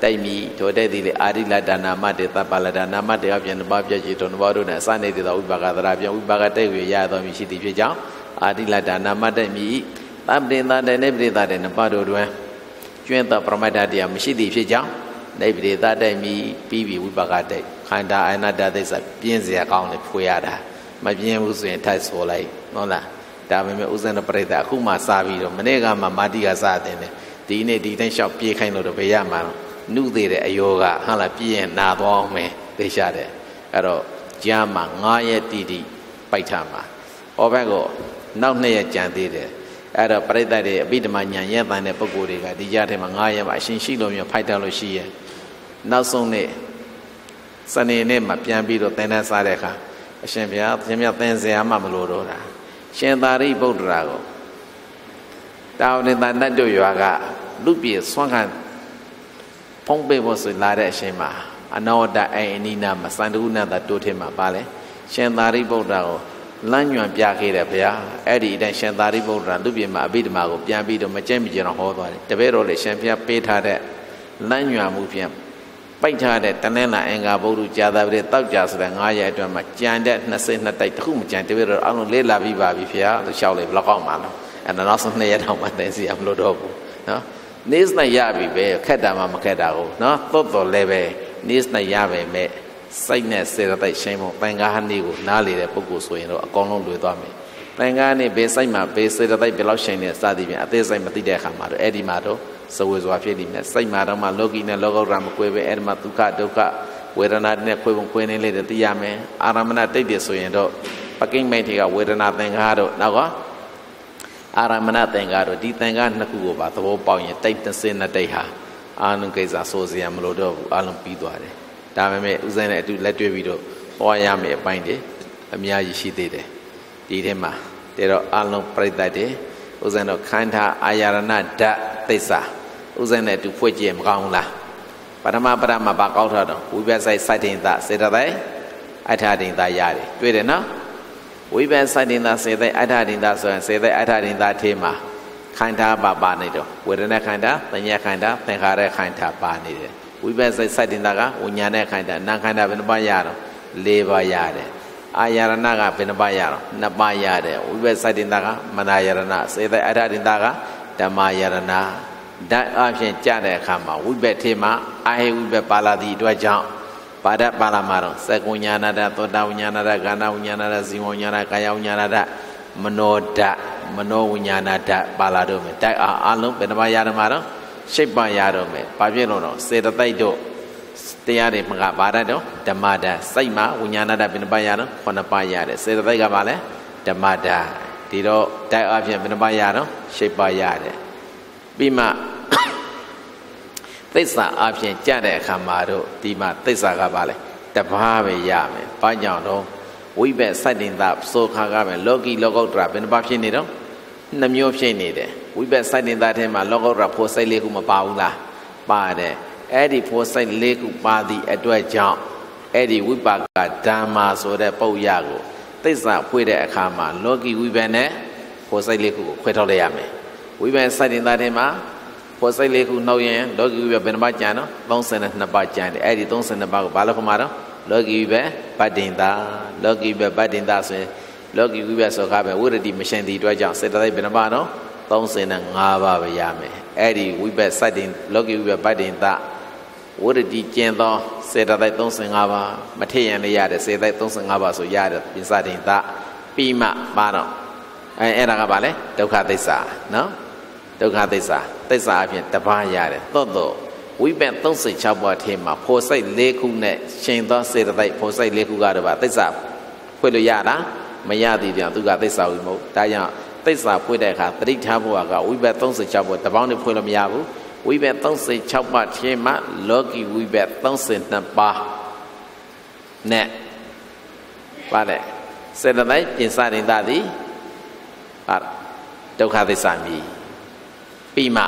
တိုက်မီထိုတဲ့ဒီလေအာရိလဒါနာမတေတပါလဒါနာမတေအပြင်တပါပြည့်ချီတော်နဘောတို့နဲ့အစနေတည်သောဝိပါကသရာပြန်ဝိပါကတိုက်ဝေရတော်မူရှိသည်ဖြစ်ကြောင်းအာရိလဒါနာမတိုက်မီသဗ္ဗေသာတဲ့နေပရိသတဲ့နပါတို့တွင်ကျွင်းသောပရမတ္တတရားမရှိသည်ဖြစ်ကြောင်းနေပရိသတိုက်မီပြီးပြီးဝိပါကတိုက်ခန္ဓာအနတ္တသိစ္စာပြင်းစရာကောင်းတယ်ဖွေရတာမပြင်းဘူးဆိုရင်ထိုက်ဆိုလိုက်ဟုတ်လားဒါပေမဲ့ဥစ္စံပရိသအခုမှစပြီးတော့မနေ့ကမှမာတိကစတဲ့ဒီနေ့ဒီတိုင်းလျှောက်ပြေးခိုင်းလို့တော့ဘယ်ရမှာနုသေးတဲ့အယောကဟာလာပြည့်ရင်နာသွားအောင်မယ်သိချတယ်အဲ့တော့ကြားမှာငါးရက်တိတိပိုက်ထားမှာဟောဘက်ကနောက်နှစ်ရက်ကြံသေးတယ်အဲ့တော့ပရိသတ်တွေအပိဓမ္မာညာရက်ပန်တဲ့ပုဂ္ဂိုလ်တွေကဒီကြားထဲမှာငါးရက်မှာအရှင်ရှိလို့မျိုးဖိုက်တယ်လို့ရှိရဲ့နောက်ဆုံးနေ့စနေနေ့မှာပြန်ပြီးတော့သင်္ဍန်းစားတဲ့အခါအရှင်ဘုရားရှင်မြတ်သင်စရာမှမလိုတော့တာရှင်သာရိပုတ္တရာကိုတာဝတိတန်တတ်တို့ရွာကလူပြေဆွမ်းခံဖုံးပေးဖို့ဆိုလာတဲ့အရှင်မှာအနောဒအိမ်အနိနာမှာစန္ဒုနတတိုးထင်းမှာပါလေရှင်သာရိပုတ္တရာကိုလမ်းညွန်ပြခဲ့တယ်ဗျာအဲ့ဒီအတိုင်းရှင်သာရိပုတ္တရာလူပြေမှာအဘိဓမ္မာကိုပြန်ပြီးတော့မကျင့်မကျင်တော့ဟောသွားတယ်တပည့်တော်လည်းရှင်ဘုရားပေးထားတဲ့လမ်းညွန်မှုဖြင့်ပိတ်ထားတဲ့တနင်္လာအင်္ဂါဗုဒ္ဓကြာသပတေတောက်ကြဆိုတဲ့ငါးရက်အတွင်းမှာကြံတဲ့နှစ်စိနှစ်တိုက်တခုမကြံတပည့်တော်အလုံးလေးလာပြီးပါပြီဗျာလို့ရှောက်လေဘလောက်ကောက်မှာလို့အဲ့တော့နောက်ဆုံးနှစ်ရက်တော့မှသိစီရမလို့တော့ဘူးနော်နေစနဲ့ရပြီပဲခက်တာမှမခက်တာကိုနော်သို့တော်လည်းပဲနေစနဲ့ရပဲမဲ့စိတ်နဲ့စေတသိက်ရှင်းဖို့သင်္ကားနေ့ကိုနားလေတဲ့ပုဂ္ဂိုလ်ဆိုရင်တော့အကောင်လုံးလွယ်သွားမယ်သင်္ကားနေ့ဘေးစိတ်မှာဘေးစေတသိက်ဘယ်လောက်ရှင်းနေစသည်ဖြင့်အသေးစိတ်မသိတဲ့အခါမှာတော့အဲ့ဒီမှာတော့စဝေစွာဖြစ်နေမယ်စိတ်မှာတော့မှလောကီနဲ့လောကုတ္တရာမကွဲပဲအဲ့ဒီမှာဒုက္ခဒုက္ခဝေဒနာနဲ့ခွဲပုံခွဲနေလေတဲ့သိရမယ်အာရမဏတိတ်တယ်ဆိုရင်တော့ပကိမ့်မိတ်တွေကဝေဒနာသင်္ကားတော့နောက်ကအာရမဏသင်္ကားတို့ဒီသင်္ကားနှစ်ခုကိုပါသဘောပေါက်ရင်တိတ်တစ်စင်းနဲ့တိတ်ဟာအာနုကိစ္စဆိုစရာမလိုတော့ဘူးအလုံးပြီးသွားတယ်ဒါပေမဲ့ဥစဉ်နဲ့အတူလက်တွဲပြီးတော့ဟောရမယ်အပိုင်းတွေအများကြီးရှိသေးတယ်ဒီထဲမှာတဲ့တော့အလုံးပြိတ္တတွေဥစဉ်တော့ခန္ဓာအာယရဏဓာတ်သိစ္စာဥစဉ်နဲ့အတူဖွင့်ကြည့်မကောင်းလားပထမပရမဘာကောက်ထားတော့ဝိပဿနာစိုက်တင်တာစေတသိက်အထာတင်တာရတယ်တွေ့တယ်နော်ဝိပဿနာစိုက်တင်တာစေတသိက်အထာတင်တာဆိုရင်စေတသိက်အထာတင်တာထဲမှာခန္ဓာပါပါနေတော့ဝေဒနာခန္ဓာသညာခန္ဓာသင်္ခါရခန္ဓာပါနေတယ်ဝိပဿနာစိုက်တင်တာကဝိညာဉ်နဲ့ခန္ဓာနာခန္ဓာဘယ်နှပါးရတော့၄ပါးရတယ်အာယရဏကဘယ်နှပါးရတော့နှစ်ပါးရတယ်ဝိပဿနာစိုက်တင်တာကမနာယရဏစေတသိက်အထာတင်တာကဓမ္မယရဏဓာတ်အဖြစ်ကြတဲ့အခါမှာဝိပဿနာထဲမှာအာဟိဝိပဿနာပါလာသည့်အတွက်ကြောင့်ပါဒပါလာမှာတော့သက္ကုဉာဏဓာတ်သောတာဝိညာဏဓာတ်ကာဏဝိညာဏဓာတ်ဇီဝဝိညာဏကာယဝိညာဏဓာတ်မနောဓာတ်မနောဝိညာဏဓာတ်ပါလာတော့မယ်ဓာတ်အလုံးဘယ်နှပါးရတော့မှာတော့ရှစ်ပါးရတော့မယ်ဘာဖြစ်လို့တော့စေတသိက်တို့တရားတွေမှာပါဒတော့ဓမ္မဓာတ်စိတ်မှာဝိညာဏဓာတ်ဘယ်နှပါးရတော့ခုနှစ်ပါးရတယ်စေတသိက်ကပါလဲဓမ္မဓာတ်ဒီတော့ဓာတ်အဖြစ်ဘယ်နှပါးရတော့ရှစ်ပါးရတယ်ပြီးမှသစ္စာအဖြစ်ကြတဲ့အခါမှာတော့ဒီမှာသစ္စာကပါလဲတပါးပဲရမယ်ဘာကြောင့်တော့ဝိပဿနာစိုက်တင်တာဆိုခါကပဲလောကီလောကုတ္တရာဘယ်နှပါးဖြစ်နေတော့နှမျိုးဖြစ်နေတယ်ဝိပဿနာစိုက်တင်တာထဲမှာလောကုတ္တရာဖို့စိတ်လေးခုမပါဘူးလားပါတယ်အဲ့ဒီဖို့စိတ်လေးခုပါသည့်အတွက်ကြောင့်အဲ့ဒီဝိပါကဓမ္မာဆိုတဲ့ပုတ်ရကိုသစ္စာဖွေးတဲ့အခါမှာလောကီဝိပဿနာနဲ့ဖို့စိတ်လေးခုကိုခွဲထုတ်လိုက်ရမယ်ဝိပဿနာစိုက်တင်တာထဲမှာဖို့စိတ်လေးခုနှုတ်ရင်လောကီဝိပဿနာဘယ်နှပါးကျန်တော့သုံးဆယ်နှစ်ပါးကျန်တယ်အဲ့ဒီသုံးဆယ်နှစ်ပါးကိုဘာလို့ခေါ်မှာတော့လောကီဝိပဿနာပတ္တင်တာလောကီဝိပဿနာပတ္တင်တာဆိုရင်လောကီဝိပဿနာဆိုကားပဲဝိရတိမရှင်တဲ့အတွက်ကြောင့်စေတသိက်ဘယ်နှပါးတော့သုံးဆယ်ငါးပါးပဲရမယ်အဲ့ဒီဝိပဿနာစိုက်တင်လောကီဝိပဿနာပတ္တင်တာဝိရတိကျင့်သောစေတသိက်သုံးဆယ်ငါးပါးမထေရန်လည်းရတယ်စေတသိက်သုံးဆယ်ငါးပါးဆိုရတယ်ပိစတင်တာပြီးမှပါတော့အဲအဲ့ဒါကဘာလဲဒုက္ခသစ္စာနော်ဒုက္ခသစ္စာသစ္စာအပြင်တပါးရတယ်သို့တော့ဝိပဿနာသုံးဆယ်ခြောက်ပါးထဲမှာဖို့စိတ်၄ခုနဲ့ရှင်သောစေတသိက်ဖို့စိတ်၄ခုကတော့ဗာသစ္စာဖွင့်လို့ရလားမရသေးပြန်သူကသစ္စာဝိမုတ်ဒါကြောင့်သစ္စာဖွင့်တဲ့အခါသတိထားဖို့ကဝိပဿနာသုံးဆယ်ခြောက်ပါးတပေါင်းနဲ့ဖွင့်လို့မရဘူးဝိပဿနာသုံးဆယ်ခြောက်ပါးထဲမှာလောကီဝိပဿနာသုံးဆယ်နှစ်ပါးနဲ့ပါတယ်စေတသိက်ပြင်စတင်တာသည်ဟာဒုက္ခသစ္စာမြည်ပြီးမှ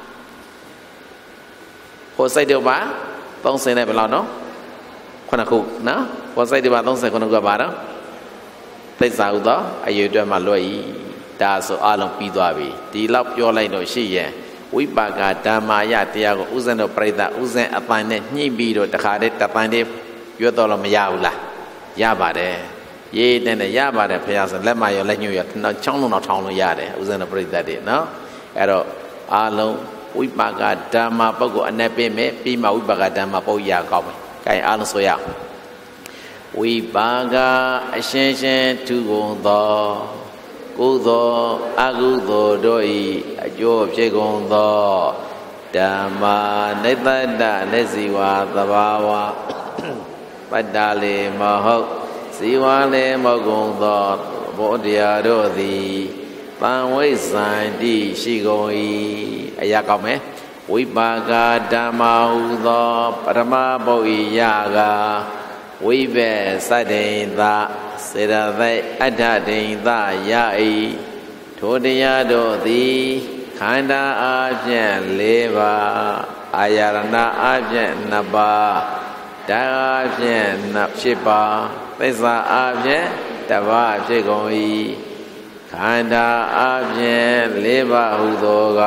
ဖို့စိတ်တို့ပါသုံးဆယ်နဲ့ဘယ်လောက်နော်ခုနှစ်ခုနော်ဖို့စိတ်တို့ပါသုံးဆယ်ခုနှစ်ခုပါတော့သစ္စာဥသောအရေးအတွက်မှလွတ်ဤဒါဆိုအလုံးပြီးသွားပြီဒီလောက်ပြောလိုက်တော့ရှိရင်ဝဝိပါကဓမ္မာယတရားကိုဥစဉ်တို့ပြိဿဥစဉ်အပိုင်းနဲ့ညှိပြီးတော့တခါတည်းတပိုင်းတည်းပြောတော့လို့မရဘူးလားရပါတယ်ရေးတဲ့နဲ့ရပါတယ်ဖះဆိုလက်မရောလက်ညှို့ရောနောက်ချောင်းလုံးတော့ထောင်းလို့ရတယ်ဥစဉ်တို့ပြိဿတွေနော်အဲ့တော့အားလုံးဝိပါကဓမ္မာပုဂ္ဂိုလ်အ내ပေးမယ်ပြီးမှဝိပါကဓမ္မာပုဂ္ဂိုလ်ရကောင်းမယ်။အဲအားလုံးဆိုရဝိပါကအရှင်းရှင်းထူကုန်သောကုသိုလ်အကုသိုလ်တို့၏အကျိုးဖြစ်ကုန်သောဓမ္မာနိတ္တတလက်စီဝါသဘာဝပတ္တလေမဟုတ်စီဝါလေမဟုတ်ကုန်သောဘောတရားတို့သည်ပံဝိဇ္ဇန္တိရှိကုန်၏အရာကောင်းမယ်ဝိပါကဓမ္မာဟုသောပရမဘုတ်၏ရာကဝိဘက်စတ္တိန်သစေရသိအဋ္ဌတိန်သယဤထိုတရားတို့သည်ခန္ဓာအပြင်၄ပါးအာယရဏအပြင်နှစ်ပါးဓာတ်အပြင်ဖြစ်ပါသစ္စာအပြင်တစ်ပါးဖြစ်ကုန်၏ခန္ဓာအပြင်၄ပါးဟုသောက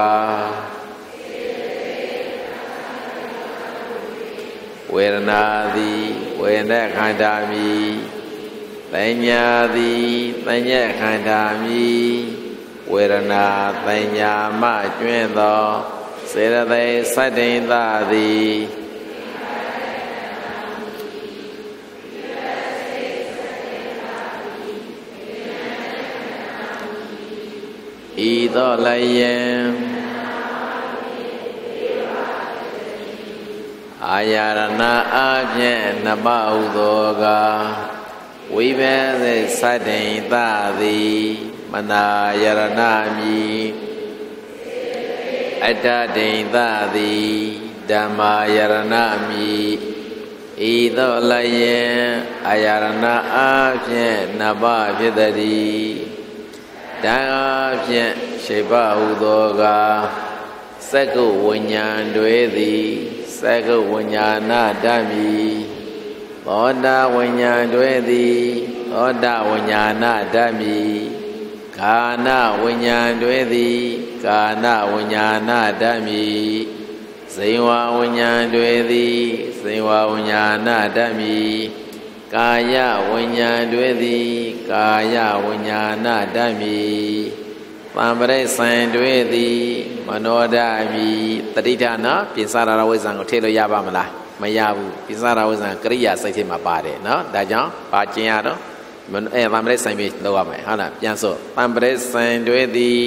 ဝေဒနာသည်ဝေဒနာခန္ဓာမီပညာသည်ပညာခန္ဓာမီဝေဒနာပညာမှကျွင်းသောစေရသိစတ္တိန်သသည်ဤသို့လည်းယံအာယရဏအဖြင့်နမဟုသောကဝိဘေသိစတ္တိန်သသည်မနာယရဏမီအတ္တတိန်သသည်ဓမ္မာယရဏမီဤသို့လည်းယံအာယရဏအဖြင့်နဘဖြစ်သည်ဓာတ်အဖြင့်ရှိပါဟုသောကစက္ကုဝိညာဉ်တွေသည်စက္ကုဝိညာဏဓမ္မီသောတာဝိညာဉ်တွေသည်သောတာဝိညာဏဓမ္မီကာနဝိညာဉ်တွေသည်ကာနဝိညာဏဓမ္မီဇိဝဝိညာဉ်တွေသည်ဇိဝဝိညာဏဓမ္မီကာယဝိညာဉ်တွေသည်ကာယဝိညာဏဓမ္မီသံပရိစ္ဆန်တွေသည်မနောဓာမီတတိဌာနပိစရာဝိဇ္ဇံကိုထည့်လို့ရပါမလားမရဘူးပိစရာဝိဇ္ဇံကရိယာစိတ်ထဲမှာပါတယ်နော်ဒါကြောင့်ပါကျင်ရတော့အဲသံပရိစ္ဆန်ပြီးလောက်ရမယ်ဟုတ်လားပြန်စို့သံပရိစ္ဆန်တွေသည်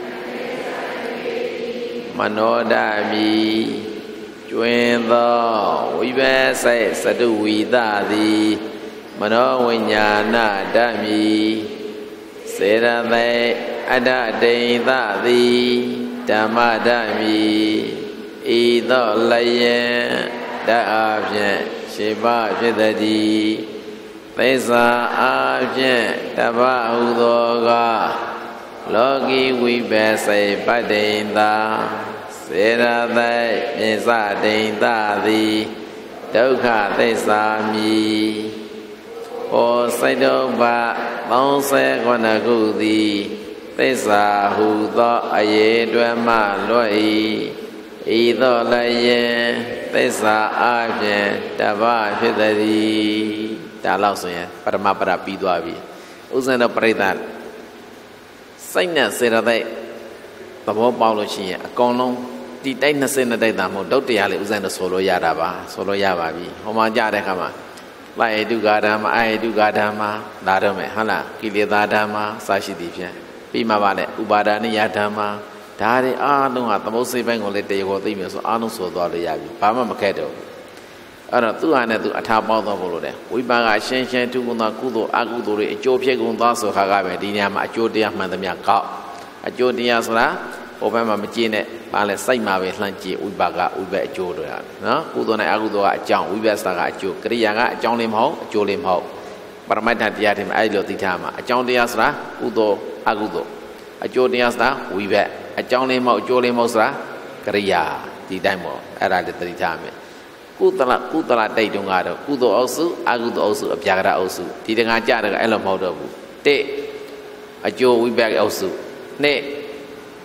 မနောဓာမီကျွင်းသောဝိဘစိတ်စတုဝိသသည်မနောဝိညာဏဓမ္မီစေရသိအတ္တတိန်သသည်ဓမ္မဓမ္မီဤသို့လည်းယံဓာတ်အဖြင့်ရှိပါဖြစ်သည်သစ္စာအဖြင့်တပ္ပဟုသောကလောကီဝိပဿိပတ္တိန်သာစေရသိပိစတိန်သသည်ဒုက္ခသစ္စာမည်ဩစိတ်တုပ္ပသုံးဆယ်ခုနှစ်ခုသည်သစ္စာဟုသောအရေအတွက်မှလွတ်၏ဤသို့လည်းယံသစ္စာအဖြင့်တပ္ပဖြစ်သည်ဒါလောက်ဆိုရင်ပရမပရပြီးသွားပြီဥစ္စာတော်ပြိဿစိတ်နဲ့စေရသိသဘောပေါက်လို့ရှိရင်အကောင်လုံးဒီတိုက်နှစ်စိနှစ်တိုက်တာမဟုတ်ဒုတ်တရားလေးဥစ္စာတော်ဆိုလို့ရတာပါဆိုလို့ရပါပြီဟောမှာကြတဲ့ခါမှာလာယတုကာဓမ္မအာယတုကာဓမ္မဒါတော့မယ်ဟုတ်လားကိလေသာဓမ္မစရှိသည်ဖြင့်ပြီးမှပါလေဥပါဒာနိယဓမ္မဒါတွေအားလုံးကသမုတ်စိတ်ပိုင်းကိုလည်းတရားကိုသိမြင်ဆိုအားလုံးဆိုသွားလို့ရပြီဘာမှမခက်တော့ဘူးအဲ့တော့သူ့ဟာနဲ့သူအထာပေါက်တော့လို့တယ်ဝိပါကရှင်းရှင်းသူကုသကုသိုလ်အကုသိုလ်တွေအကျိုးဖြစ်ကုန်သွားဆိုခါကပဲဒီနေရာမှာအကျိုးတရားမှန်သမျှကောက်အကျိုးတရားဆိုတာဟိုဘက်မှာမကြည့်နဲ့ပါလဲစိတ်မှာပဲလှမ်းကြည့်ဝိပါကဝိဘက်အကျိုးတွေဟာနော်ကုသိုလ်နဲ့အကုသိုလ်ကအကြောင်းဝိပဿနာကအကျိုးကရိယာကအကြောင်းလေးမဟုတ်အကျိုးလေးမဟုတ်ပရမတ္ထတရားတွေမှာအဲ့လိုသိထားမှာအကြောင်းတရားဆိုတာကုသိုလ်အကုသိုလ်အကျိုးတရားဆိုတာဝိဘက်အကြောင်းလေးမဟုတ်အကျိုးလေးမဟုတ်ဆိုတာကရိယာဒီတိုင်းပေါ့အဲ့ဒါလည်းသိထားမယ်ကုသလကုသလတိတ်တုံးကတော့ကုသိုလ်အုပ်စုအကုသိုလ်အုပ်စုအပြာကရအုပ်စုဒီတခါကြတယ်အဲ့လိုမဟုတ်တော့ဘူးတစ်အကျိုးဝိဘက်အုပ်စုနှစ်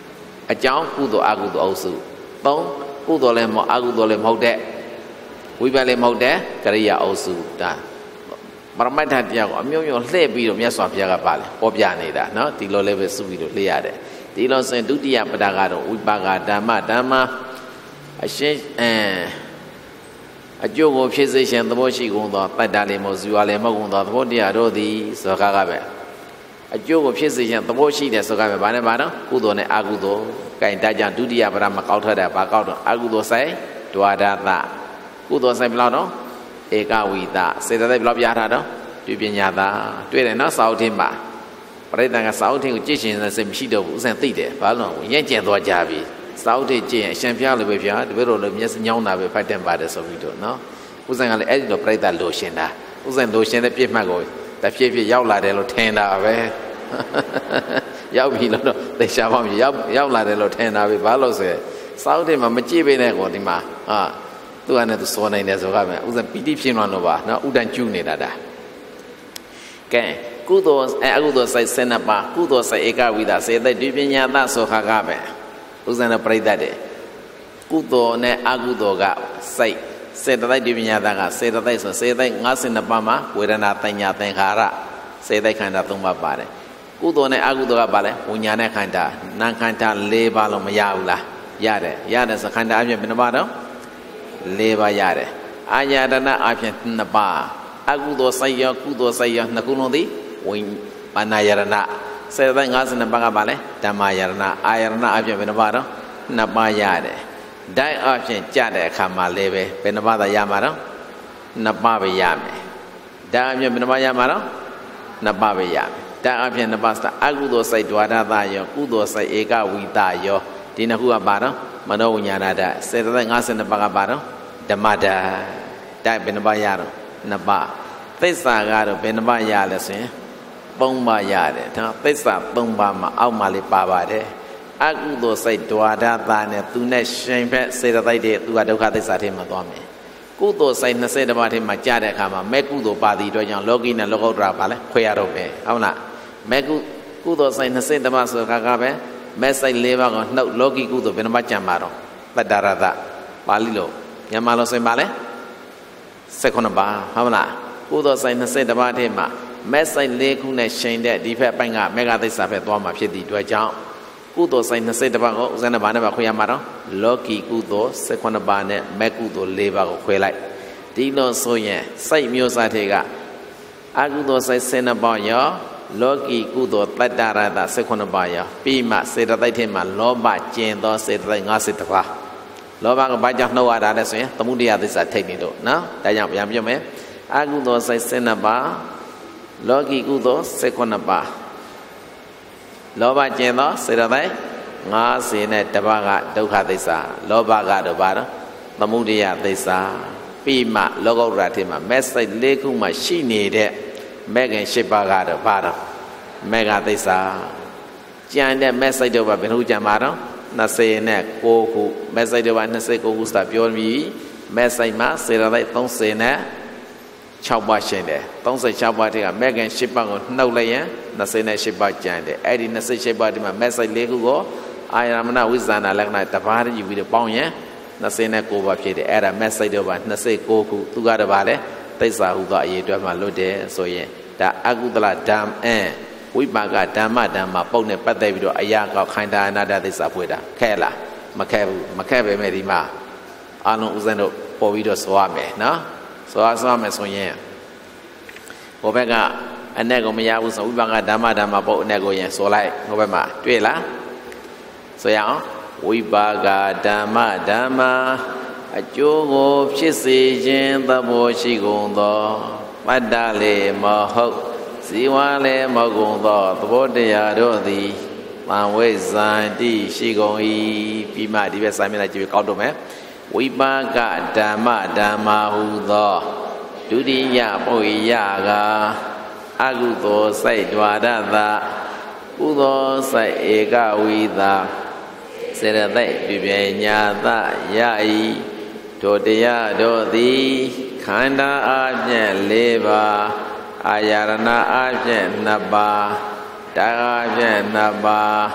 အကြောင်းကုသိုလ်အကုသိုလ်အုပ်စုသုံးကုသိုလ်လည်းမဟုတ်အကုသိုလ်လည်းမဟုတ်တဲ့ဝိပဿနာလည်းမဟုတ်တဲ့ကရိယာအုပ်စုဒါပရမတ္ထတရားကိုအမျိုးမျိုးလှည့်ပြီးတော့မြတ်စွာဘုရားကပါလေပေါ်ပြနေတာနော်ဒီလိုလည်းပဲစုပြီးတော့လှည့်ရတယ်ဒီလိုဆိုရင်ဒုတိယပဒကတော့ဝိပါကဓမ္မဓမ္မအရှင်းအအကျိုးကိုဖြစ်စေခြင်းသဘောရှိကုန်သောတတ္တလည်းမဟုတ်ဇီဝလည်းမဟုတ်ကုန်သောသဘောတရားတို့သည်ဆိုကားကပဲအကျိုးကိုဖြစ်စေခြင်းသဘောရှိတယ်ဆိုကားပဲဘာနဲ့ဘာတော့ကုသိုလ်နဲ့အကုသိုလ်ကဲဒါကြောင့်ဒုတိယပဒမှာကောက်ထတာဘာကောက်တော့အကုသိုလ်ဆိုင်ဒွါဒသကုသိုလ်ဆိုင်ဘယ်လောက်တော့ဧကဝိသစေတသိက်ဘယ်လောက်ပြထားတော့တွေ့ပညာသာတွေ့တယ်နော်စာအုပ်ထင်းပါပရိသတ်ကစာအုပ်ထင်းကိုကြည့်ရှင်တဲ့စိတ်မရှိတော့ဘူးဥစဉ်သိတယ်ဘာလို့လဲညံ့ကျင်သွားကြပြီစာအုပ်ထင်းကြည့်ရင်အရှင်ဖျားလိုပဲဖျားတပည့်တော်လည်းမျက်စိညောင်းတာပဲဖိုက်တယ်ပါတယ်ဆိုပြီးတော့နော်ဥစဉ်ကလည်းအဲ့ဒီလိုပရိသတ်လိုရှင်တာဥစဉ်လိုရှင်တဲ့ပြည့်မှတ်ကိုတဖြည်းဖြည်းရောက်လာတယ်လို့ထင်တာပဲရောက်ပြီလို့တော့သိချာပါမယ်ရောက်ရောက်လာတယ်လို့ထင်တာပဲဘာလို့ဆိုစာအုပ်ထင်းမှာမကြည့်ပေးနဲ့ကောဒီမှာဟာသူကလည်းသူစောနိုင်တယ်ဆိုကြမယ်ဥစဉ်ပီတိဖြစ်လွန်လို့ပါနော်ဥဒ္ဒန်ကျူးနေတာဒါကဲကုသိုလ်အကုသိုလ်စိတ်ဆယ်နှစ်ပါးကုသိုလ်စိတ်ဧကဝိသစေတသိက်ဒီပညာသဆိုခါကပဲဥစဉ်တော့ပြိတ္တတယ်ကုသိုလ်နဲ့အကုသိုလ်ကစိတ်စေတသိက်ဒီပညာသကစေတသိက်ဆိုစေတသိက်၅၂ပါးမှာဝေဒနာတညာသင်္ခါရစေတသိက်ခန္ဓာ၃ပါးပါတယ်ကုသိုလ်နဲ့အကုသိုလ်ကပါလဲဝိညာဉ်နဲ့ခန္ဓာနာခန္ဓာ၄ပါးလုံးမရဘူးလားရတယ်ရတယ်ဆိုခန္ဓာအပြင်ဘယ်နှပါးတော့၄ပါးရတယ်အာယတနာအပြင်၂ပါးအကုသိုလ်စိတ်ရောကုသိုလ်စိတ်ရောနှစ်ခုလုံးသည်ဝိပါဏာယရဏစေတသိက်၅၂ပါးကပါလဲဓမ္မယရဏအာယရဏအပြင်ဘယ်နှပါးတော့နှစ်ပါးရတယ်ဓာတ်အပြင်ကြတဲ့အခါမှာလည်းပဲဘယ်နှပါးသာရမှာတော့နှစ်ပါးပဲရမယ်ဓာတ်အပြင်ဘယ်နှပါးရမှာတော့နှစ်ပါးပဲရမယ်ဓာတ်အပြင်နှစ်ပါးစအကုသိုလ်စိတ်ဒွါဒသရောကုသိုလ်စိတ်ဧကဝိတရောဒီနှစ်ခုကပါတော့မနောဝိညာဏဓာတ်စေတသိက်၅၂ပါးကပါတော့ဓမ္မဓာတ်ဓာတ်ဘယ်နှပါးရတော့နှစ်ပါးသစ္စာကတော့ဘယ်နှပါးရလဲဆိုရင်သုံးပါးရတယ်ဒါသစ္စာသုံးပါးမှာအောက်မှာလေးပါပါတယ်အကုသိုလ်စိတ်ဒွါဒသနဲ့သူနဲ့ရှင်ဖက်စေတသိက်တွေသူကဒုက္ခသစ္စာထဲမှာသွားမယ်ကုသိုလ်စိတ်၂၀ပါးထဲမှာကြားတဲ့အခါမှာမဲ့ကုသိုလ်ပါတိအတွက်ကြောင့်လောကီနဲ့လောကုတ္တရာပါလဲခွဲရတော့ပဲဟုတ်လားမဲ့ကုကုသိုလ်စိတ်၂၀ပါးဆိုခါကပဲမဲ့စိတ်၄ပါးကိုနှုတ်လောကီကုသိုလ်ဘယ်နှပါးကြံမှာတော့တတ္တရတပါဠိလိုမြန်မာလိုဆိုရင်ပါလဲ၁၉ပါးဟုတ်လားကုသိုလ်စိတ်၂၀ပါးထဲမှာမဲ့စိတ်၄ခုနဲ့ရှင်တဲ့ဒီဖက်ပိုင်းကမေဃသစ္စာဖက်သွားမှာဖြစ်သည့်အတွက်ကြောင့်ကုသိုလ်စိတ်၂၀ပါးကိုဥစဉ်ပါးနဲ့ပါခွဲရမှာတော့လောကီကုသိုလ်၁၉ပါးနဲ့မဲ့ကုသိုလ်၄ပါးကိုခွဲလိုက်ဒီလိုဆိုရင်စိတ်မျိုးစားတွေကအကုသိုလ်စိတ်၁၂ပါးရောလောကီကုသိုလ်တတ္တရတ၁၉ပါးရောပြီးမှစေတသိက်ထဲမှာလောဘကျင်သောစေတသိက်၅၀ပါးလောဘကဘာကြောင့်နှုတ်ရတာလဲဆိုရင်သမုဒယသစ္စာထိတ်နေတော့နော်ဒါကြောင့်ပြန်ပြောမယ်အကုသိုလ်စိတ်၁၂ပါးလောကီကုသိုလ်၁၉ပါးလောဘကျင်သောစေတသိက်၅၀နဲ့တပါးကဒုက္ခသစ္စာလောဘကတော့ဘာတော့သမုဒယသစ္စာပြီးမှလောကုတ္တရာထဲမှာမက်စိတ်၄ခုမှရှိနေတဲ့မဂ္ဂင်၈ပါးကတော့ဘာတော့မေဃသစ္စာကြံတဲ့မက်စိတ်တော့ဘယ်နှခုကြံမှာတော့၂၀နဲ့၉ခုမက်စိတ်တော့၂၉ခုစတာပြောပြီးမက်စိတ်မှာစေတသိက်၃၀နဲ့၆ပါးရှင်တယ်၃၆ပါးတည်းကမဂ္ဂင်၈ပါးကိုနှုတ်လိုက်ရင်၂၀နဲ့၈ပါးကြံတယ်အဲ့ဒီ၂၈ပါးဒီမှာမက်စိတ်၄ခုကိုအာရမဏဝိဇာနာလက္ခဏာတပါးတည်းယူပြီးတော့ပေါင်းရင်၂၀နဲ့၉ပါးဖြစ်တယ်အဲ့ဒါမက်စိတ်တော့ပါ၂၉ခုသူကတော့ဗာလဲသိစ္စာဟုသောအရေးအတွက်မှလွတ်တယ်ဆိုရင်ဒါအကုသလဓမ္မအဝိပါကဓမ္မဓမ္မပုတ်နဲ့ပတ်သက်ပြီးတော့အရာကောက်ခိုင်တာအနာတ္တသစ္စာဖွေတာခဲလားမခဲဘူးမခဲပဲမဲ့ဒီမှာအာလုံးဥစဉ်တို့ပေါ်ပြီးတော့ဆိုရမယ်နော်ဆိုရဆိုရမယ်ဆိုရင်ဟိုဘက်ကအ내ကိုမရဘူးဆိုဝိပါကဓမ္မဓမ္မပုတ်အ내ကိုရင်ဆိုလိုက်ဟိုဘက်မှာတွေ့လားဆိုရအောင်ဝိပါကဓမ္မဓမ္မအကျိုးကိုဖြစ်စေခြင်းသဘောရှိကုန်သောပတ္တလေမဟုတ်ဇီဝလည်းမဟုတ်ကုန်သောသဘောတရားတို့သည်သံဝိဇ္ဇာတိရှိကုန်၏ပြီးမှဒီဘက်စာမျက်နှာကြည့်ပြီးကောက်တော့မယ်ဝိပါကဓမ္မဓမ္မဟုသောဒုတိယပုရိယကအကုသိုလ်စိတ်ဒွါဒသကုသိုလ်စိတ်ဧကဝိသစေတသိက်ပြပြညာသယဤတို့တရားတို့သည်ခန္ဓာအပြင်၄ပါးအာယရဏအပြင်၂ပါးဓာတ်အပြင်၂ပါး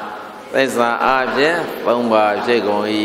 သိစ္စာအပြင်သုံးပါးဖြစ်ကုန်၏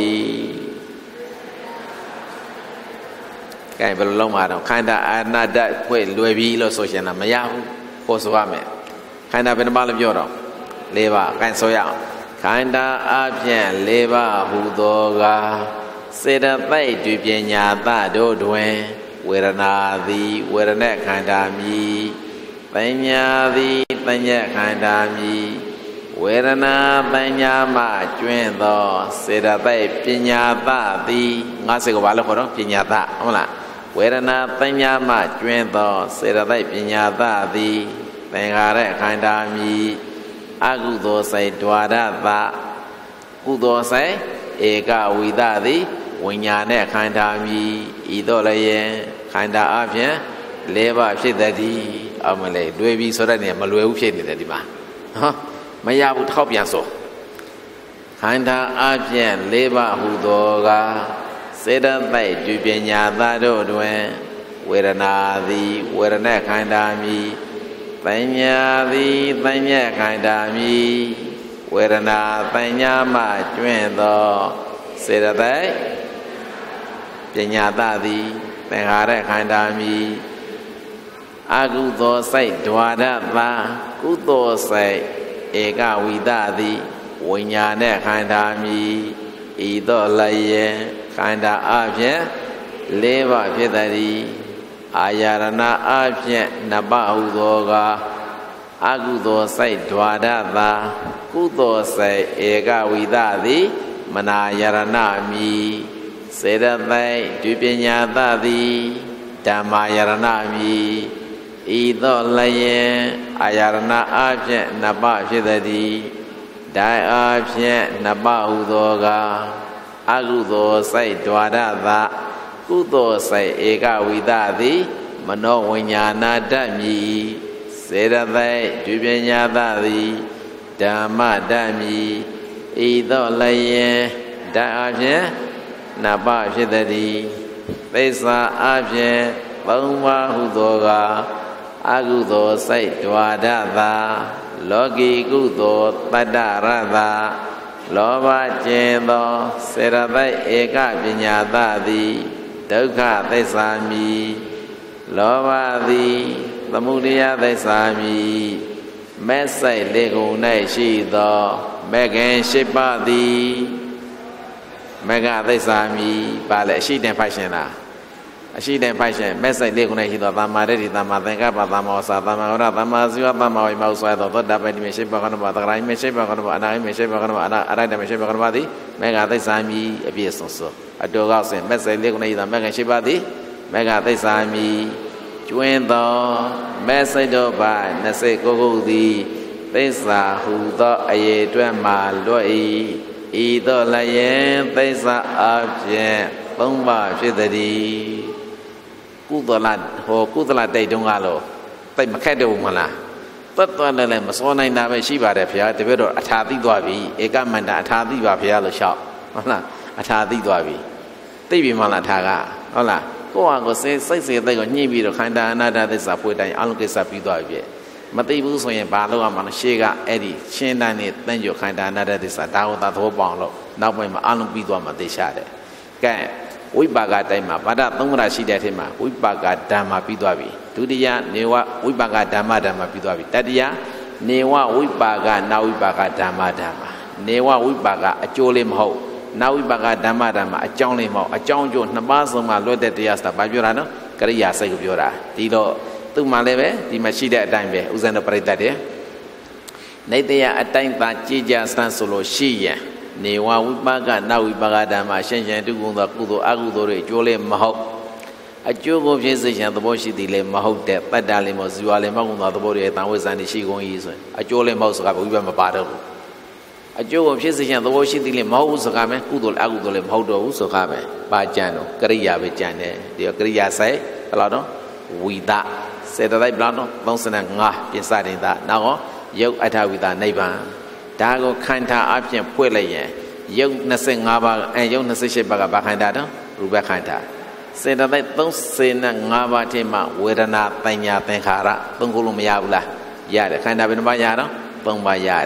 ကဲဘယ်လိုလုံးမှာတော့ခန္ဓာအာနာတဖွင့်လွယ်ပြီလို့ဆိုရှင်လားမရဘူးကိုဆိုရမယ်ခန္ဓာဘယ်နှပါးလို့ပြောတော့၄ပါးကဲဆိုရအောင်ခန္ဓာအပြင်၄ပါးဟူသောကစေတသိက်တူပညာသတို့တွင်ဝေဒနာသည်ဝေဒနာခန္ဓာမည်ပညာသည်ပညာခန္ဓာမည်ဝေဒနာပညာမှကျွင်းသောစေတသိက်ပညာသသည်ငါစေကိုဘာလို့ခေါ်တော့ပညာသဟုတ်လားဝေဒနာပညာမှကျွင်းသောစေတသိက်ပညာသသည်သင်္ခါရခန္ဓာမည်အကုသိုလ်စိတ်ဓဝရသကုသိုလ်စိတ်ဧကဝိသသည်ဝိညာဉ်နဲ့ခန္ဓာမည်ဤတော့လည်းခန္ဓာအပြင်၄ပါးဖြစ်တည်းအောင်မလဲလွယ်ပြီဆိုတဲ့နေမလွယ်ဘူးဖြစ်နေတယ်ဒီမှာဟောမရဘူးထောက်ပြန်ဆိုခန္ဓာအပြင်၄ပါးဟူသောကစေတသိက်တူပညာသတို့တွင်ဝေဒနာသည်ဝေဒနာခန္ဓာမည်ပညာသည်ပညာခန္ဓာမည်ဝေဒနာပညာမှကျွင်းသောစေတသိက်ပညာသသည်သင်္ခါရခန္ဓာမည်အကုသိုလ်စိတ်ဓဝရသကုသိုလ်စိတ်ဧကဝိသသည်ဝိညာဉ်နဲ့ခန္ဓာမည်ဤတော့လည်းခန္ဓာအပြင်၄ပါးဖြစ်သည်အာယရဏအပြင်နှစ်ပါးဟူသောကအကုသိုလ်စိတ်ဓဝရသကုသိုလ်စိတ်ဧကဝိသသည်မနာယရဏမည်စေတသိက်ဒုပညာသသည်ဓမ္မာယရဏမည်ဤတော့လည်းအာယရဏအပြင်နှစ်ပါးဖြစ်သည်ဒိုင်အပြင်နှစ်ပါးဟူသောကအကုသိုလ်စိတ်ဓဝရသကုသိုလ်စိတ်ဧကဝိသသည်မနောဝိညာဏတတ်မည်စေတသိက်ဒုပညာသသည်ဓမ္မတတ်မည်ဤတော့လည်းဓာတ်အပြင်နှစ်ပါးဖြစ်သည်သိစ္စာအပြင်သုံးပါးဟူသောကအကုသိုလ်စိတ်ဓဝရသလောကီကုသိုလ်တတ္တရသလောဘကျင်သောစေတသိက်ဧကပညာသသည်ဒုက္ခသစ္စာမည်လောဘသည်သမုဒယသစ္စာမည်မဲ့ဆိုင်လေးခု၌ရှိသောမေခင်ရှိပါသည်မေဃသစ္စာမည်ပါလေအရှိတန်ဖိုက်ရှင်လားအရှိတန်ဖိုက်ရှင်မဲ့ဆိုင်လေးခု၌ရှိသောသမ္မာဒိဋ္ဌိသမ္မာသင်္ကပ္ပသမ္မာဝါစာသမ္မာဝရသမ္မာဇီဝသမ္မာဝိမောဆွဲသောသောတာပတိမရှိပါကနမသဂရိုင်းမရှိပါကနမအနာဟိမရှိပါကနမအနာအရဟတမရှိပါကနမသည်မေဃသစ္စာမည်အပြည့်စုံစုံအတောကောက်စဉ်မဲ့ဆိုင်လေးခု၌ရှိသောမေခင်ရှိပါသည်မေဃသစ္စာမည်ကျွင်းသောမဲ့စိတ်တို့ပါနှစ်စိတ်ကိုယ်ကိုယ်သည်သစ္စာဟူသောအရေအတွက်မှာလွတ်၏ဤသို့လည်းသစ္စာအပြင်သုံးပါးဖြစ်သည်ကုသလဟောကုသလတိတ်တုံးကလို့တိတ်မခက်တော့ဘူးမလားတတ်သွားလည်းမစောနိုင်တာပဲရှိပါတယ်ဖေ။တပည့်တော်အထာသိသွားပြီဧကမန္တအထာသိပါဖေလို့လျှောက်ဟုတ်လားအထာသိသွားပြီသိပြီမလားထာကဟုတ်လားကိုယ့်ဟာကိုယ်စိတ်စိတ်စိတ်သိကိုညှိပြီးတော့ခန္ဓာအနာတ္တသစ္စာဖွေတိုင်းအလုံးကိစ္စပြီးသွားပြီမသိဘူးဆိုရင်ဘာလို့ရမှာလဲရှေ့ကအဲ့ဒီရှင်းတန်းနဲ့တန်ကြခန္ဓာအနာတ္တသစ္စာဒါကိုသာသဘောပေါအောင်လို့နောက်ပိုင်းမှာအလုံးပြီးသွားမှသိချတယ်ကဲဝိပါကတိုင်းမှာဗဒသုံးပါးရှိတဲ့အထက်မှာဝိပါကဓမ္မပြီးသွားပြီဒုတိယနေဝဝိပါကဓမ္မဓမ္မပြီးသွားပြီတတိယနေဝဝိပါကနာဝိပါကဓမ္မဓမ္မနေဝဝိပါကအကျိုးလေးမဟုတ်နာဝိပါကဓမ္မဓမ္မအကြောင်းလေးမဟုတ်အကြောင်းကျိုးနှစ်ပါးစုံမှာလွတ်တဲ့တရားဆိုတာဘာပြောတာနော်ကရိယာစိတ်ကိုပြောတာဒီတော့သူ့မှာလည်းပဲဒီမှာရှိတဲ့အတိုင်းပဲဥဇဏပရိသတ်တယ်နေတရားအတိုင်းသာကြည်ကြစမ်းဆိုလို့ရှိရင်နေဝဝိပါကနာဝိပါကဓမ္မရှင်းရှင်းတုကုံသောကုသိုလ်အကုသိုလ်တွေအကျိုးလေးမဟုတ်အကျိုးကိုဖြစ်စေချင်သဘောရှိသည်လည်းမဟုတ်တဲ့တတ္တလေးမဟုတ်ဇီဝလေးမဟုတ်သောသဘောတွေတန်ဝိဇ္ဇန်ရှိကုန်၏ဆိုရင်အကျိုးလေးမဟုတ်ဆိုတာဝိပမပါတော့ဘူးအကျိုးကိုဖြစ်စေချင်သဘောရှိသည်လည်းမဟုတ်ဘူးဆိုတာပဲကုသိုလ်အကုသိုလ်လည်းမဟုတ်တော့ဘူးဆိုတာပဲပါကြံတော့ကရိယာပဲကြံတယ်ဒီကရိယာဆိုင်ဘယ်လောက်တော့ဝိသစေတသိက်ဘယ်လောက်တော့သုံးဆယ်ငါးပြစ္ဆဒိတာနောက်ဟောယုတ်အထဝိသနိဗ္ဗာန်ဒါကိုခန္ဓာအပြင်ဖွင့်လိုက်ရင်ယုတ်နှစ်ဆယ်ငါးပါးအဲယုတ်နှစ်ဆယ်ရှစ်ပါးကဘာခန္ဓာတော့ရူပခန္ဓာစေတသိက်သုံးဆယ်ငါးပါးထဲမှာဝေဒနာပညာသင်္ခါရသုံးခုလုံးမရဘူးလားရတယ်ခန္ဓာဘယ်နှပါးရတော့သုံးပါးရတယ်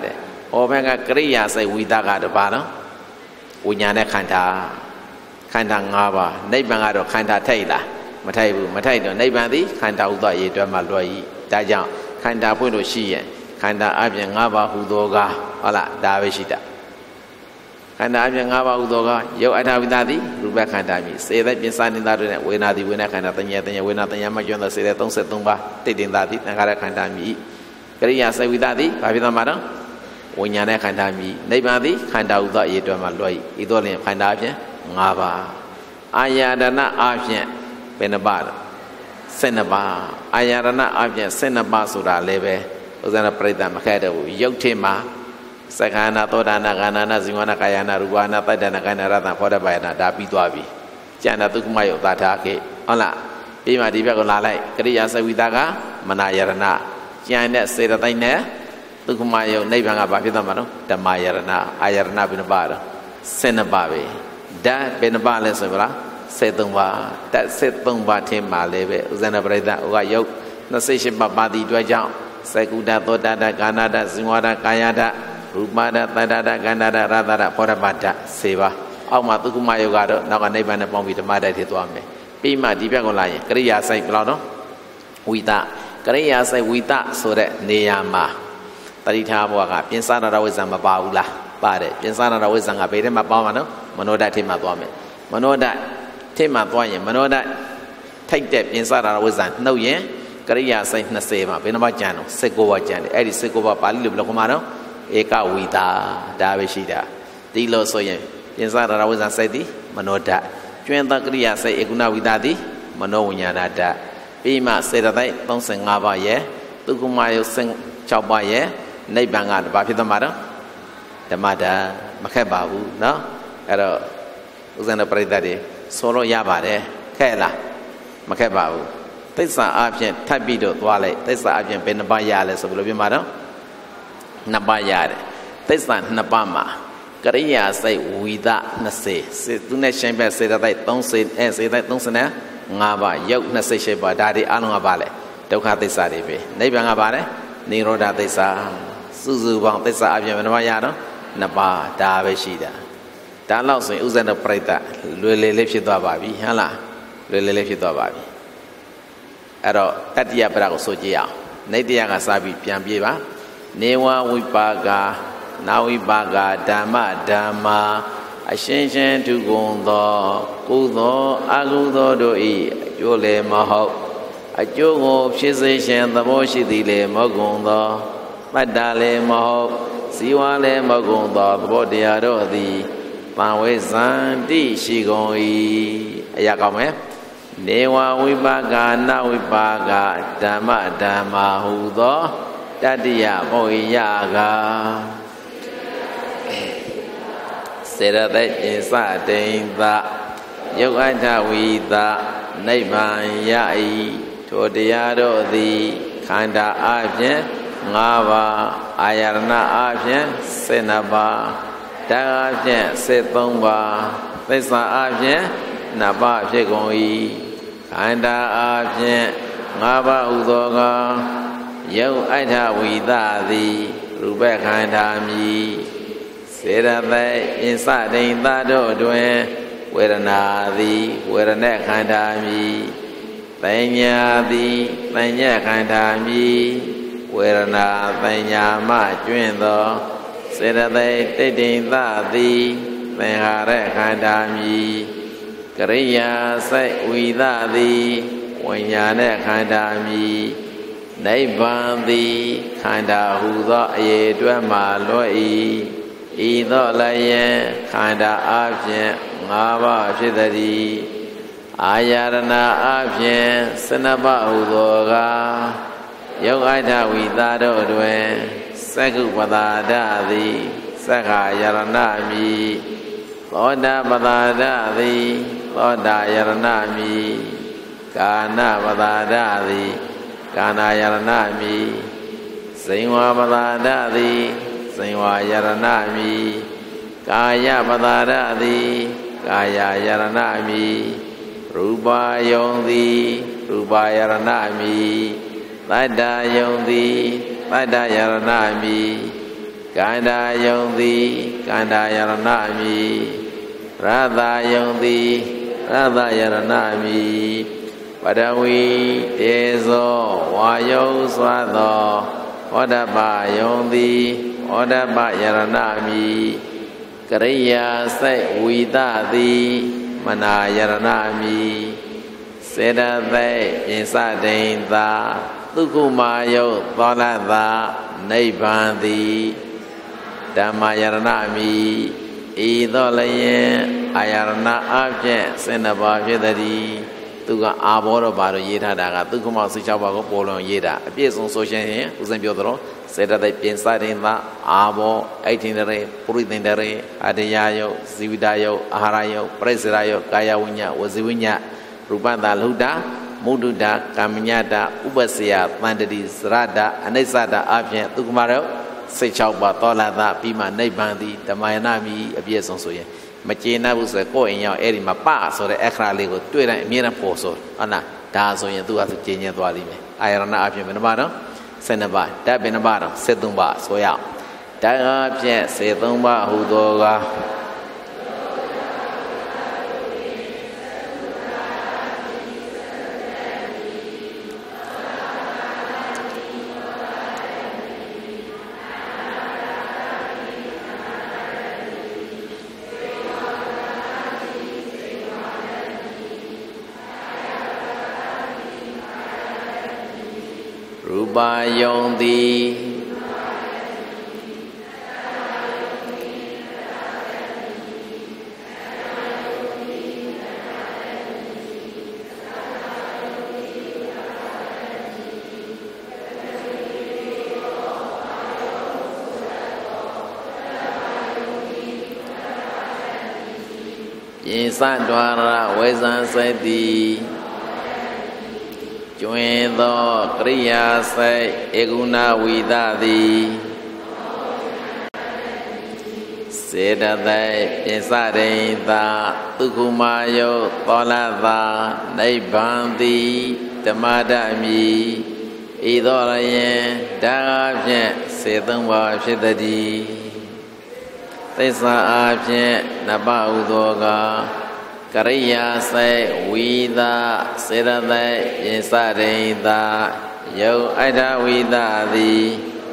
โอแม่งกริยาใส่วิตากาดบ้านะวิญญาณเนี่ยขันธาขันธางาบะในบางก็ขันธาไทยละมาไทยบุมาไทยเดี๋ยวในบางที่ขันธาอุตเยตัวมาลอยแต่จังขันธาพูดดูชี้ขันธาอาเพียงงาบะหูโตกาอะไรดาเวชิตาขันธาอาเพียงงาบะหูโตกาโยอัฐวิตาติรูปขันธามีเสด็จเป็นสานินดาด้วยเวนาติเวนาขันธาตัญญาตัญญาเวนาตัญญามาจนตัวเสด็จต้องเสด็จต้องบ้าติดดินดาตินั่นก็ขันธามีกริยาใส่วิตาติพระพิธามาดังวิญญาณเนี่ยขันธามีในบางที่ขันธาอุตเยตัวมาลอยอีตัวเนี่ยขันธาเพียงงาบะอายาดนะอาเพียงเป็นบาทเส้นบาอายาดนะอาเพียงเส้นบาสุราเลเบอุตส่าห์ปริตามแค่เดียวยกเทมาสักการะโตดานะกานานะสิวานะกายานะรูปานะตัดดานะกายนะรัตนะพอดบายนะดาปิตัวบีจานะตุกมายุตาทาเกเอาล่ะปีมาดีแบบก็ลาไล่กริยาสวิตากามนายรณะจานะเสดตัยเนตุกมายุในบางกบาพิธามาโนธรรมายรณะอายรณะเป็นบาทเส้นบาเบดาเป็นบาเลสเวลาเสตุงบาแต่เสตุงบาเทมาเลเบอุตส่าห์ปริตาอุกายกนัสเชปบาดีด้วยเจ้าสกุดาโตดาดากานาดาสิวาดากายาดารูปาดาตาดาดากานาดาราดาพอดบาดาเสวะเอามาตุกุมาโยกาโดนอกจากในบ้านปองวิธรรมะได้ที่ตัวเมปีมาดีเปียกลายกริยาใส่เปล่าเนาะวิตากริยาใส่วิตาสุเรเนียมาตริธาบัวกาเป็นสารราวิสังมาปาอุลาปาเดเป็นสารราวิสังกาเปเรมาปามาเนาะมโนดาที่มาตัวเมมโนดาที่มาตัวยังมโนดาไทยเด็บเป็นสารราวิสังนู่ยังกริยาใส่นัสเซมาเป็นมาจานุเสกวาจานเอริเสกวาปาลิลุบลกุมาโนเอกาวิตาดาเวชิดาตีโลโซยังเป็นสารราวิสังใส่ดีมโนดาจวนตกริยาใส่เอกุณาวิตาดีมโนวิญญาณดาปีมาเสดได้ต้องเสงาบาเยตุกุมายุเสงชาวบาเยในบางงานบาพิธามาโนธรรมดาไม่แค่บาบูเนาะเอออุตส่าห์ปริตาดีโซโลยาบาเดแค่ละไม่แค่บาบูติสาอาเพียงทับบีโดตัวเลยติสาอาเพียงเป็นนบายาเลยสมบูรณ์มาแล้วนบายาเลยติสานบามากริยาใส่วิตานัสเซเสตุเนชัยแบบเสดได้ต้องเสดเอเสดได้ต้องเสนะงาบายกนัสเซเชบาดาดีอานุงาบาเลยทุกขาติสาดีไปในบางงาบาเลยนิโรธาติสาสุสุบังติสาอาเพียงเป็นนบายาเนาะนบาดาเวชิดาแต่เราสิ่งอุตส่าห์ปริตาลุยเล่เล็บชิดตัวบาบีฮะล่ะลุยเล่เล็บชิดตัวบาบีအဲ့တော့တတ္တိယပဒကိုဆိုကြည့်အောင်နေတရားကစပြီးပြန်ပြေးပါနေဝဝိပါကနာဝိပါကဓမ္မဓမ္မာအရှင်းရှင်းထုကုန်သောကုသောအကုသောတို့ဤအကျိုးလည်းမဟုတ်အကျိုးကိုဖြစ်စေခြင်းသဘောရှိသည်လည်းမဟုတ်ကုန်သောတတ္တလည်းမဟုတ်ဇီဝလည်းမဟုတ်ကုန်သောသဘောတရားတို့သည်တံဝေဇန္တိရှိကုန်၏အရာကောင်းမယ်နေဝဝိပါကနာဝိပါကဓမ္မဓမ္မာဟုသောတတ္တိယဘောဟိယကစေရတိပိစတိန်သယုတ်အထဝိသနိဗ္ဗာန်ယဤထိုတရားတို့သည်ခန္ဓာအပြင်ငါးပါးအာယရဏအပြင်ဆယ်နှစ်ပါးဓာတ်အပြင်ဆယ်သုံးပါးသစ္စာအပြင်နှစ်ပါးဖြစ်ကုန်၏ခန္ဓာအပြင်ငါးပါးဟုသောကယုတ်အထဝိသသည်ရူပခန္ဓာမည်စေရသိပိစတိန်သတို့တွင်ဝေဒနာသည်ဝေဒနာခန္ဓာမည်ပညာသည်ပညာခန္ဓာမည်ဝေဒနာပညာမှကျွင့်သောစေရသိတိတ်တိန်သသည်သင်္ခါရခန္ဓာမည်ကရိယာစိတ်ဝိသသည်ဝိညာဏခန္ဓာမည်နိဗ္ဗာန်သည်ခန္ဓာဟူသောအရေအတွက်မှလွတ်၏ဤသို့လည်းယင်ခန္ဓာအပြင်ငါးပါးဖြစ်သည်အာယရဏအပြင်စနဘဟုသောကယုတ်အထဝိသတို့တွင်သက္ကုပတာဒသည်သက္ခာယရဏမည်သောတာပတာဒသည်သောတာယရဏမည်ကာဏပတာဒသည်ကာဏယရဏမည်ဇိဝပတာဒသည်ဇိဝယရဏမည်ကာယပတာဒသည်ကာယယရဏမည်ရူပယုံသည်ရူပယရဏမည်သတ္တယုံသည်သတ္တယရဏမည်กายดายงติกายดายรณะมีราตายงติราตายรณะมีปฐวีเตโสวายุสวะโตโอดปายงติโอดปยรณะมีกริยาไสวิตาติมนายรณะมีเสดเตปิสะเดนตาทุกุมายุသောလตาနိဗ္ဗာန်တိဓမ္မယရဏမိဤသောလည်းယင်အာယရဏအဖြင့်စင်နှပါဖြစ်သည်သူကအာဘောတော့ဘာလို့ရေးထားတာကသူကမောစိတ်ချပါကိုပေါ်လွန်ရေးတာအပြည့်စုံဆိုရှင်ရင်ဦးစင်ပြောသလိုစေတသိက်ပြင်စတင်သာအာဘောအိဋ္ဌိနရေပုရိသင်တရေအတရာယုတ်ဇီဝိတယုတ်အာဟာရယုတ်ပရိစ္ဆေရယုတ်ကာယဝိညာဝဇိဝိညာရူပတလုဒ္ဒမုဒ္ဒတာကာမညတာဥပ္ပစေယတန္တတိစရတာအနိစ္စတာအဖြင့်သူကမရောစိတ်ချပါသောလတာပြီးမှနိဗ္ဗာန်သည်ဓမ္မယနာမိအပြည့်စုံဆိုရင်မကျေနပ်ဘူးဆိုကိုယ့်အိမ်ရောက်အဲ့ဒီမှာပဆိုတဲ့အခရာလေးကိုတွေ့တိုင်းအမြဲတမ်းပေါ်ဆိုဟုတ်လားဒါဆိုရင်သူကကျေညက်သွားလိမ့်မယ်အာယရဏအဖြစ်ဘယ်နှပါတော့ဆယ်နှစ်ပါးဓာတ်ဘယ်နှပါတော့ဆယ်သုံးပါးဆိုရအောင်ဓာတ်အဖြစ်ဆယ်သုံးပါးဟူသောကရူပယုံသည်ပြင်စဒွါရဝေဇံစိတ်သည်ကျွင်သောကရိယာစိတ်ဧကုဏဝိသသည်စေတသိက်ပြင်စရိန်သာသုခုမာယုသောလသာနိဗ္ဗာန်သည်ဓမ္မတမိဤသောရယင်ဒါအဖြင့်စေသုံးပါးဖြစ်သည်သစ္စာအဖြင့်နဘဥသောကကရိယာစေဝိသစေရသိပြင်စရိန်သာယုအဋ္ဌဝိသသည်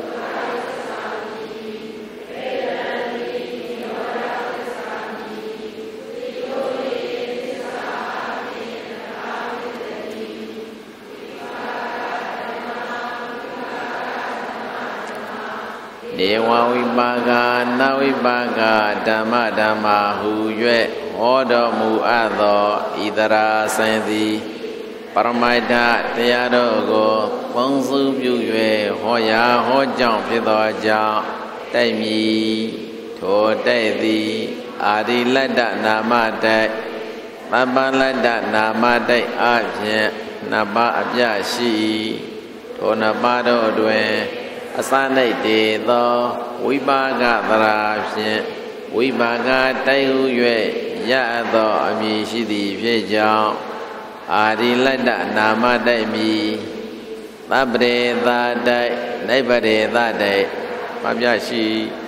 နေဝဝိပါကနာဝိပါကဓမ္မဓမ္မဟူ၍ဟောတော်မူအပ်သောဣတရာစင်သည်ပရမိုက်ထတရားတော်ကိုပုံစုပြု၍ဟောရာဟောကြောင့်ဖြစ်သောကြောင့်တိုက်မီထိုတိုက်သည်အာဒီလတ္တနာမတိုက်ပပလတ္တနာမတိုက်အဖြင့်နှစ်ပါးအပြရှိထိုနှစ်ပါးတို့တွင်အစနှိတ်တေသောဝိပါကသရာဖြင့်ဝိပါကတိုက်ဟု၍ရသောအမည်ရှိသည်ဖြစ်ကြောင်းအာဒီလတ္တနာမတိုက်မီသဗ္ဗရေသာတိုက်နိဗ္ဗရေသာတိုက်ပပြရှိ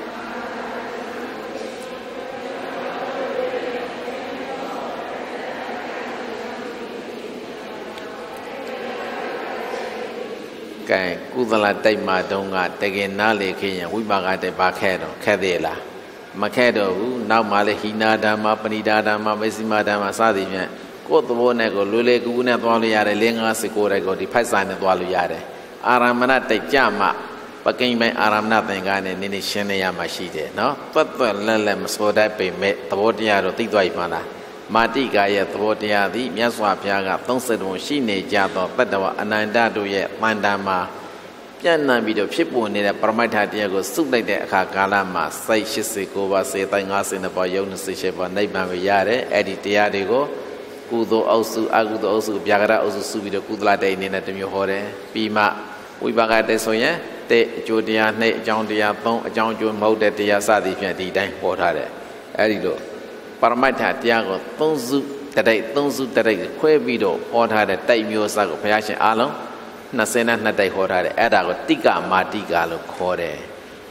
ကဲကုသလတိုက်မှာတုန်းကတကယ်နားလေခင်ရင်ဝိပါကတိုက်ပါခဲ့တော့ခဲ့သေးလားမခဲ့တော့ဘူးနောက်မှလည်းဟိနာဓမ္မပဏိဒါဓမ္မမေစီမာဓမ္မစသည်ဖြင့်ကိုယ်သဘောနဲ့ကိုလွယ်လွယ်ကူကူနဲ့သွားလို့ရတယ်လင်းငါးစကိုတိုက်ကိုဒီဖိုက်စာနဲ့သွားလို့ရတယ်အာရမဏတိုက်ကြမှာပကိမ့်ပိုင်းအာရမဏသင်္ကားနဲ့နည်းနည်းရှင်းနေရမှာရှိတယ်နော်သွတ်သွတ်လက်လက်မစောတတ်ပေမဲ့သဘောတရားတော့သိသွားပြီမှလားမာတိကာရဲ့သဘောတရားသည်မြတ်စွာဘုရားကသုံးဆယ်တုံရှိနေကြသောတတ္တဝအနန္တတို့ရဲ့တန်တမ်းမှာပြန့်နှံ့ပြီးတော့ဖြစ်ပေါ်နေတဲ့ပရမိုက်ထာတရားကိုစုလိုက်တဲ့အခါကာလမှာစိတ်၈၉ပါးစေတငါးဆယ်နှစ်ပါးယုံ၂၈ပါးနိဗ္ဗာန်ကိုရတယ်အဲ့ဒီတရားတွေကိုကုသိုလ်အုပ်စုအကုသိုလ်အုပ်စုဗျာကရအုပ်စုစုပြီးတော့ကုသလတဲ့အနေနဲ့တစ်မျိုးဟောတယ်ပြီးမှဝိပါကတဲ့ဆိုရင်တဲ့အကျိုးတရားနှစ်အကြောင်းတရားသုံးအကြောင်းအကျိုးမဟုတ်တဲ့တရားစသည်ဖြင့်ဒီတိုင်းဟောထားတယ်အဲ့ဒီလိုပရမိုက်ထာတရားကိုသုံးစုတတိတ်သုံးစုတတိတ်ခွဲပြီးတော့ဟောထားတဲ့တိုက်မျိုးစကိုဘုရားရှင်အားလုံးနှစ်ဆယ်နဲ့နှစ်တိုက်ဟောထားတယ်အဲ့ဒါကိုတိကမာတိကလို့ခေါ်တယ်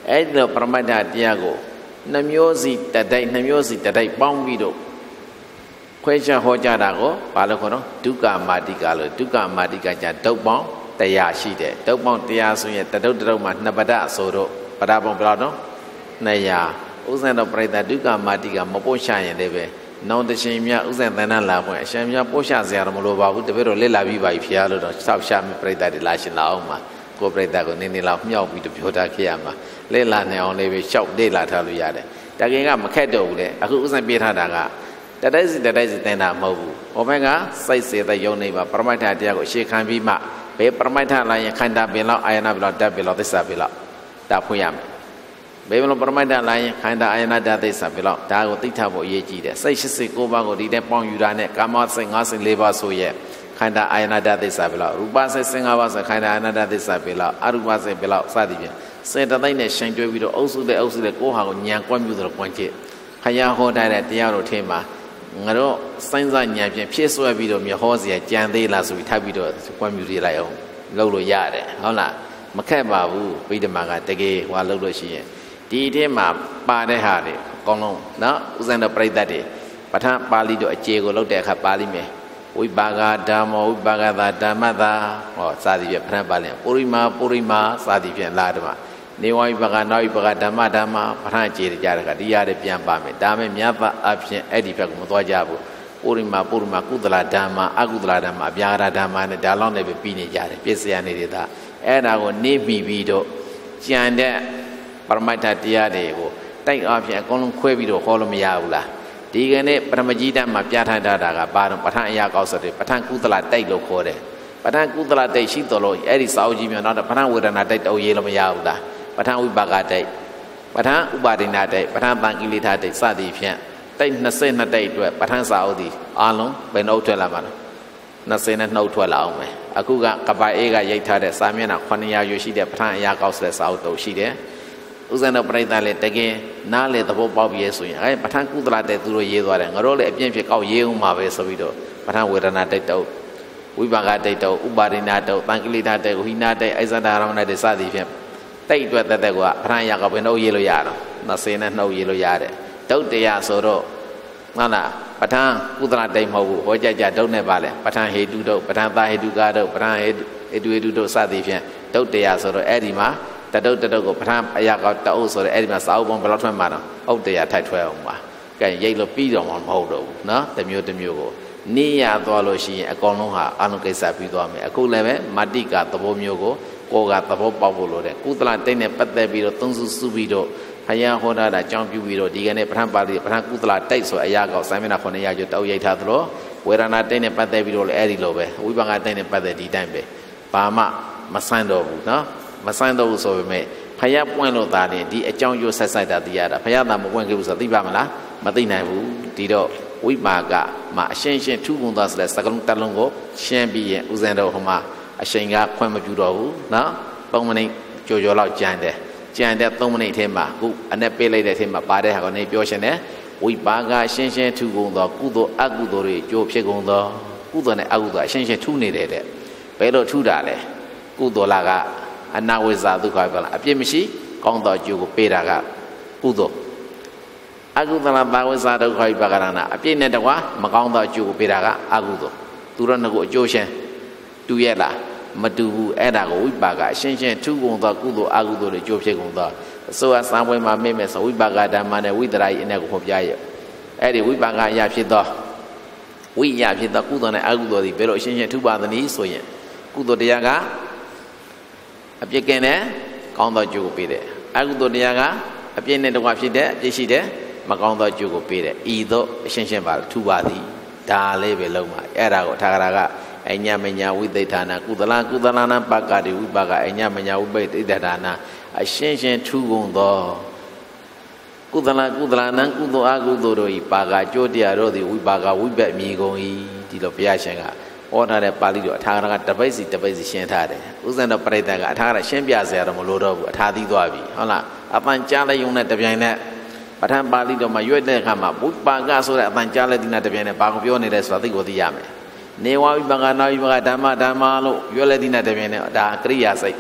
အဲ့ဒီတော့ပရမတ္ထတရားကိုနှမျိုးစီတတိုက်နှမျိုးစီတတိုက်ပေါင်းပြီးတော့ခွဲခြားဟောကြားတာကိုဘာလို့ခေါ်တော့ဒုက္ခမာတိကလို့ဒုက္ခမာတိကကြဒုတ်ပေါင်းတရားရှိတယ်ဒုတ်ပေါင်းတရားဆိုရင်တဒုတ်တဒုတ်မှာနှစ်ပဒဆိုတော့ပဒပေါင်းဘယ်လောက်တော့နှစ်ရာဥစ္စာတော့ပြိတ္တာဒုက္ခမာတိကမပို့ချရင်လည်းပဲနောင်တရှင်မြတ်ဥစ္စာသဏ္ဍာန်လာဖွင့်အရှင်မြတ်ပို့ချစရာတော့မလိုပါဘူးတပည့်တော်လက်လာပြီးပါပြီဖျားလို့တော့စောက်ရှာမပြိတ္တာတွေလာရှင်လာအောင်မှာကိုပြိတ္တာကိုနင်းနေလောက်မြောက်ပြီးတပြောတာခဲ့ရမှာလက်လာနေအောင်လေးပဲရှောက်လေးလာထားလို့ရတယ်တကယ်ကမခက်တော့ဘူးလေအခုဥစ္စာပြေးထားတာကတတိုက်စီတတိုက်စီတင်တာမဟုတ်ဘူးဟောဘက်ကစိတ်စေတဲ့ယုံနေပါပရမတ္ထတရားကိုရှေ့ခံပြီးမှဘယ်ပရမတ္ထလာရင်ခန္ဓာပင်လောက်အာယနာပင်လောက်ဓာတ်ပင်လောက်သစ္စာပင်လောက်ဒါဖွင့်ရမယ်ဘယ်လိုပရမတ္ထလာရင်ခန္ဓာအာယနာဓာတ်သစ္စာပင်လောက်ဒါကိုသိထားဖို့အရေးကြီးတယ်စိတ်၈၉ပါးကိုဒီတဲ့ပေါင်းယူတာနဲ့ကာမစိတ်၅၄ပါးဆိုရဲ့ခန္ဓာအာယနာဓာတ်သစ္စာပင်လောက်ရူပစိတ်၅ပါးဆိုခန္ဓာအာယနာဓာတ်သစ္စာပင်လောက်အရူပစိတ်ပင်လောက်စသည်ဖြင့်စေတသိက်နဲ့ရှင်တွဲပြီးတော့အုပ်စုတဲ့အုပ်စုတဲ့ကိုယ်ဟာကိုညံကွက်မြူတော့ကွန့်ကျစ်ခရဟောထားတဲ့တရားတော်ထဲမှာငါတို့စိုင်းစားညံဖြင့်ဖြစ်ဆွဲပြီးတော့မြဟောเสียကြံသေးလားဆိုပြီးထပ်ပြီးတော့ကွန့်မြူရလိုက်အောင်လုပ်လို့ရတယ်ဟုတ်လားမခက်ပါဘူးဗိဓမာကတကယ်ဟွာလုပ်လို့ရှိရင်ဒီထဲမှာပါတဲ့ဟာတွေအကုန်လုံးနော်ဥစဉ်တော့ပြိတ္တတွေပဋ္ဌာန်းပါဠိတော့အခြေကိုလုပ်တဲ့အခါပါဠိမယ်ဝိပါကဓမ္မောဝိပါကသာဓမ္မသာဟောစာသည်ဖြင့်ပဋ္ဌာန်းပါဠိပုရိမာပုရိမာစာသည်ဖြင့်လာဓမ္မနေဝိပါကနောက်ဝိပါကဓမ္မဓမ္မပဋ္ဌာန်းအခြေကြတဲ့အခါဒီရတဲ့ပြန်ပါမယ်ဒါမဲ့မြတ်သားအဖြစ်အဲ့ဒီဘက်ကိုမသွားကြဘူးပုရိမာပုရိမာကုသလဓမ္မအကုသလဓမ္မအပြာရဓမ္မနဲ့ဒါလောက်နဲ့ပဲပြီးနေကြတယ်ပြည့်စရာနေတဲ့သားအဲ့ဒါကိုနေပြီးပြီးတော့ကြံတဲ့ပရမတ္ထတရားတွေကိုတိုက်အားဖြင့်အကုန်လုံးခွဲပြီးတော့ဟောလို့မရဘူးလားဒီကနေ့ပထမကြီးတန်းမှာပြဋ္ဌာန်းထားတာကဘာတော့ပဋ္ဌာန်းအရာကောက်စတဲ့ပဋ္ဌာန်းကုသလတိုက်လို့ခေါ်တယ်ပဋ္ဌာန်းကုသလတိုက်ရှိတော်လို့အဲ့ဒီစာအုပ်ကြီးမျိုးနောက်တော့ပဋ္ဌာန်းဝေဒနာတိုက်တော့ရေးလို့မရဘူးလားပဋ္ဌာန်းဝိပါကတိုက်ပဋ္ဌာန်းဥပါဒိနာတိုက်ပဋ္ဌာန်းတန်ကိလေသာတိုက်စသည်ဖြင့်တိုက်၂၂တိုက်အတွက်ပဋ္ဌာန်းစာအုပ်ဒီအားလုံးဘယ်နှုတ်ထွက်လာမှာလဲ၂၀နဲ့နှုတ်ထွက်လာအောင်မယ်အခုကကပအေးကရိတ်ထားတဲ့စာမျက်နှာ၉ရာရွရှိတဲ့ပဋ္ဌာန်းအရာကောက်စတဲ့စာအုပ်တုပ်ရှိတယ်ဥစ္စာတော်ပြိတ္တလည်းတကယ်နားလေသဘောပေါက်ပြီဆိုရင်အဲပဋ္ဌာန်းကုသလတဲ့သူတို့ရေးသွားတယ်ငါတို့လည်းအပြင်းဖြစ်ကောက်ရေးအောင်မှာပဲဆိုပြီးတော့ပဋ္ဌာန်းဝေဒနာတိုက်တုပ်ဝိပါကတိုက်တုပ်ဥပါဒိနာတုပ်တန်ကိလေသာတိုက်ဟိနာတိုက်အိဇဒာရမဏတိုက်စသည်ဖြင့်တိုက်အတွက်တက်တဲ့ကပဋ္ဌာန်းအရာကောက်ပဲနှုတ်ရေးလို့ရတော့၂၀နဲ့နှုတ်ရေးလို့ရတယ်ဒုတ်တရားဆိုတော့ဟုတ်လားပဋ္ဌာန်းကုသလတိုက်မဟုတ်ဘူးဟောကြကြဒုတ်နဲ့ပါလေပဋ္ဌာန်းဟေတုဒုတ်ပဋ္ဌာန်းသာဟေတုကဒုတ်ပဋ္ဌာန်းဟေတုဟေတုဒုတ်စသည်ဖြင့်ဒုတ်တရားဆိုတော့အဲ့ဒီမှာတတုတ်တတုတ်ကိုပဋ္ဌာန်းအရာကောက်တအုပ်ဆိုတဲ့အဲ့ဒီမှာစာအုပ်ပုံဘယ်လောက်ထွက်မှာတော့ဥဒ္ဒရာထိုက်ထွက်အောင်ပါကဲရိတ်လို့ပြီးတော့မှမဟုတ်တော့ဘူးနော်တစ်မျိုးတစ်မျိုးကိုနေရသွားလို့ရှိရင်အကောင်လုံးဟာအာနုကိစ္စပြီးသွားမယ်အခုလည်းပဲမတ္တိကသဘောမျိုးကိုကိုယ်ကသဘောပေါက်ဖို့လိုတယ်ကုသလတိတ်နဲ့ပတ်သက်ပြီးတော့သုံးစုစုပြီးတော့ဘုရားဟောတာအကြောင်းပြုပြီးတော့ဒီကနေ့ပဋ္ဌာန်းပါဠိပဋ္ဌာန်းကုသလတိတ်ဆိုအရာကောက်စာမျက်နှာခုနှစ်ရာကျော်တောက်ရိုက်ထားသလိုဝေဒနာတိတ်နဲ့ပတ်သက်ပြီးတော့လည်းအဲ့ဒီလိုပဲဝိပါကတိတ်နဲ့ပတ်သက်ဒီတိုင်းပဲဘာမှမဆန်းတော့ဘူးနော်မဆန်းတော့ဘူးဆိုပေမဲ့ဖယားပွင့်လို့သားတယ်ဒီအကြောင်းရိုးဆက်ဆိုင်တာသိရတာဖယားသာမပွင့်ခဲ့ဘူးဆိုသိပါမလားမသိနိုင်ဘူးဒီတော့ဝိပါကမှာအရှင်းရှင်းထူးကုန်သွားဆိုတဲ့စကလုံးတက်လုံးကိုရှင်းပြီးရင်ဥစဉ်တော်ဟိုမှာအရှိန်ကခွင့်မပြုတော့ဘူးနော်၃မိနစ်ကြော်ကြော်လောက်ကြံတယ်ကြံတဲ့၃မိနစ်ထဲမှာခုအနဲ့ပေးလိုက်တဲ့ထဲမှာပါတဲ့ဟာကနေပြောရှင်တယ်ဝိပါကရှင်းရှင်းထူးကုန်သောကုသိုလ်အကုသိုလ်တွေကြိုးဖြစ်ကုန်သောကုသိုလ်နဲ့အကုသိုလ်အရှင်းရှင်းထူးနေတယ်တဲ့ဘယ်လိုထူးတာလဲကုသိုလ်လားကအနာဝိဇ္ဇာဒုက္ခပဲလားအပြစ်မရှိကောင်းသောအကျိုးကိုပေးတာကကုသိုလ်အကုသလဘာဝိဇ္ဇာဒုက္ခပဲကရဏအပြစ်နဲ့တကွာမကောင်းသောအကျိုးကိုပေးတာကအကုသိုလ်သူတို့နှစ်ခုအကျိုးရှင်တူရဲ့လားမတူဘူးအဲ့ဒါကိုဝိပါကအရှင်းရှင်းထူးကုန်သောကုသိုလ်အကုသိုလ်တွေအကျိုးဖြစ်ကုန်သောအစိုးရစာပွဲမှာမိမယ်ဆိုဝိပါကဓမ္မနဲ့ဝိတရာယအနဲ့ကိုဖော်ပြရဲ့အဲ့ဒီဝိပါကအရာဖြစ်သောဝိရဖြစ်သောကုသိုလ်နဲ့အကုသိုလ်တွေဘယ်လိုအရှင်းရှင်းထူးပါသနည်းဆိုရင်ကုသိုလ်တရားကအပြစ်ကင်းတဲ့ကောင်းသောအကျိုးကိုပေးတယ်အကုသိုလ်တရားကအပြစ်နဲ့တကွာဖြစ်တဲ့အပြစ်ရှိတဲ့မကောင်းသောအကျိုးကိုပေးတယ်ဤသို့အရှင်းရှင်းပါထူပါသည်ဒါလေးပဲလုံးပါအဲ့ဒါကိုထာဂရကအညမညာဝိသိဋ္ဌာနာကုသလကုသလနာပက္ကတိဝိပါကအညမညာဝိပိဋ္ဌာနာအရှင်းရှင်းထူကုန်သောကုသလကုသလနာကုသိုလ်အကုသိုလ်တို့ဤပါကကြိုးတရားတို့သည်ဝိပါကဝိပက်မြည်ကုန်၏ဒီလိုဘုရားရှင်ကဟောထားတဲ့ပါဠိတော်အထာဂရကတပိတ်စီတပိတ်စီရှင်းထားတယ်ဥစဉ်တော်ပရိသတ်ကအထာဂရရှင်းပြစရာတော့မလိုတော့ဘူးအထာသီးသွားပြီဟုတ်လားအပန်ကြားလိုက်ုံနဲ့တပြိုင်နဲ့ပဋ္ဌာန်းပါဠိတော်မှာရွတ်တဲ့အခါမှာဝိပါကဆိုတဲ့အပန်ကြားလိုက်တဲ့တပြိုင်နဲ့ဘာကိုပြောနေလဲဆိုတာသိကိုသိရမယ်နေဝဝိပါကနာဝိပါကဓမ္မဓမ္မလို့ရွတ်လိုက်တဲ့တပြိုင်နဲ့ဒါကရိယာစိတ်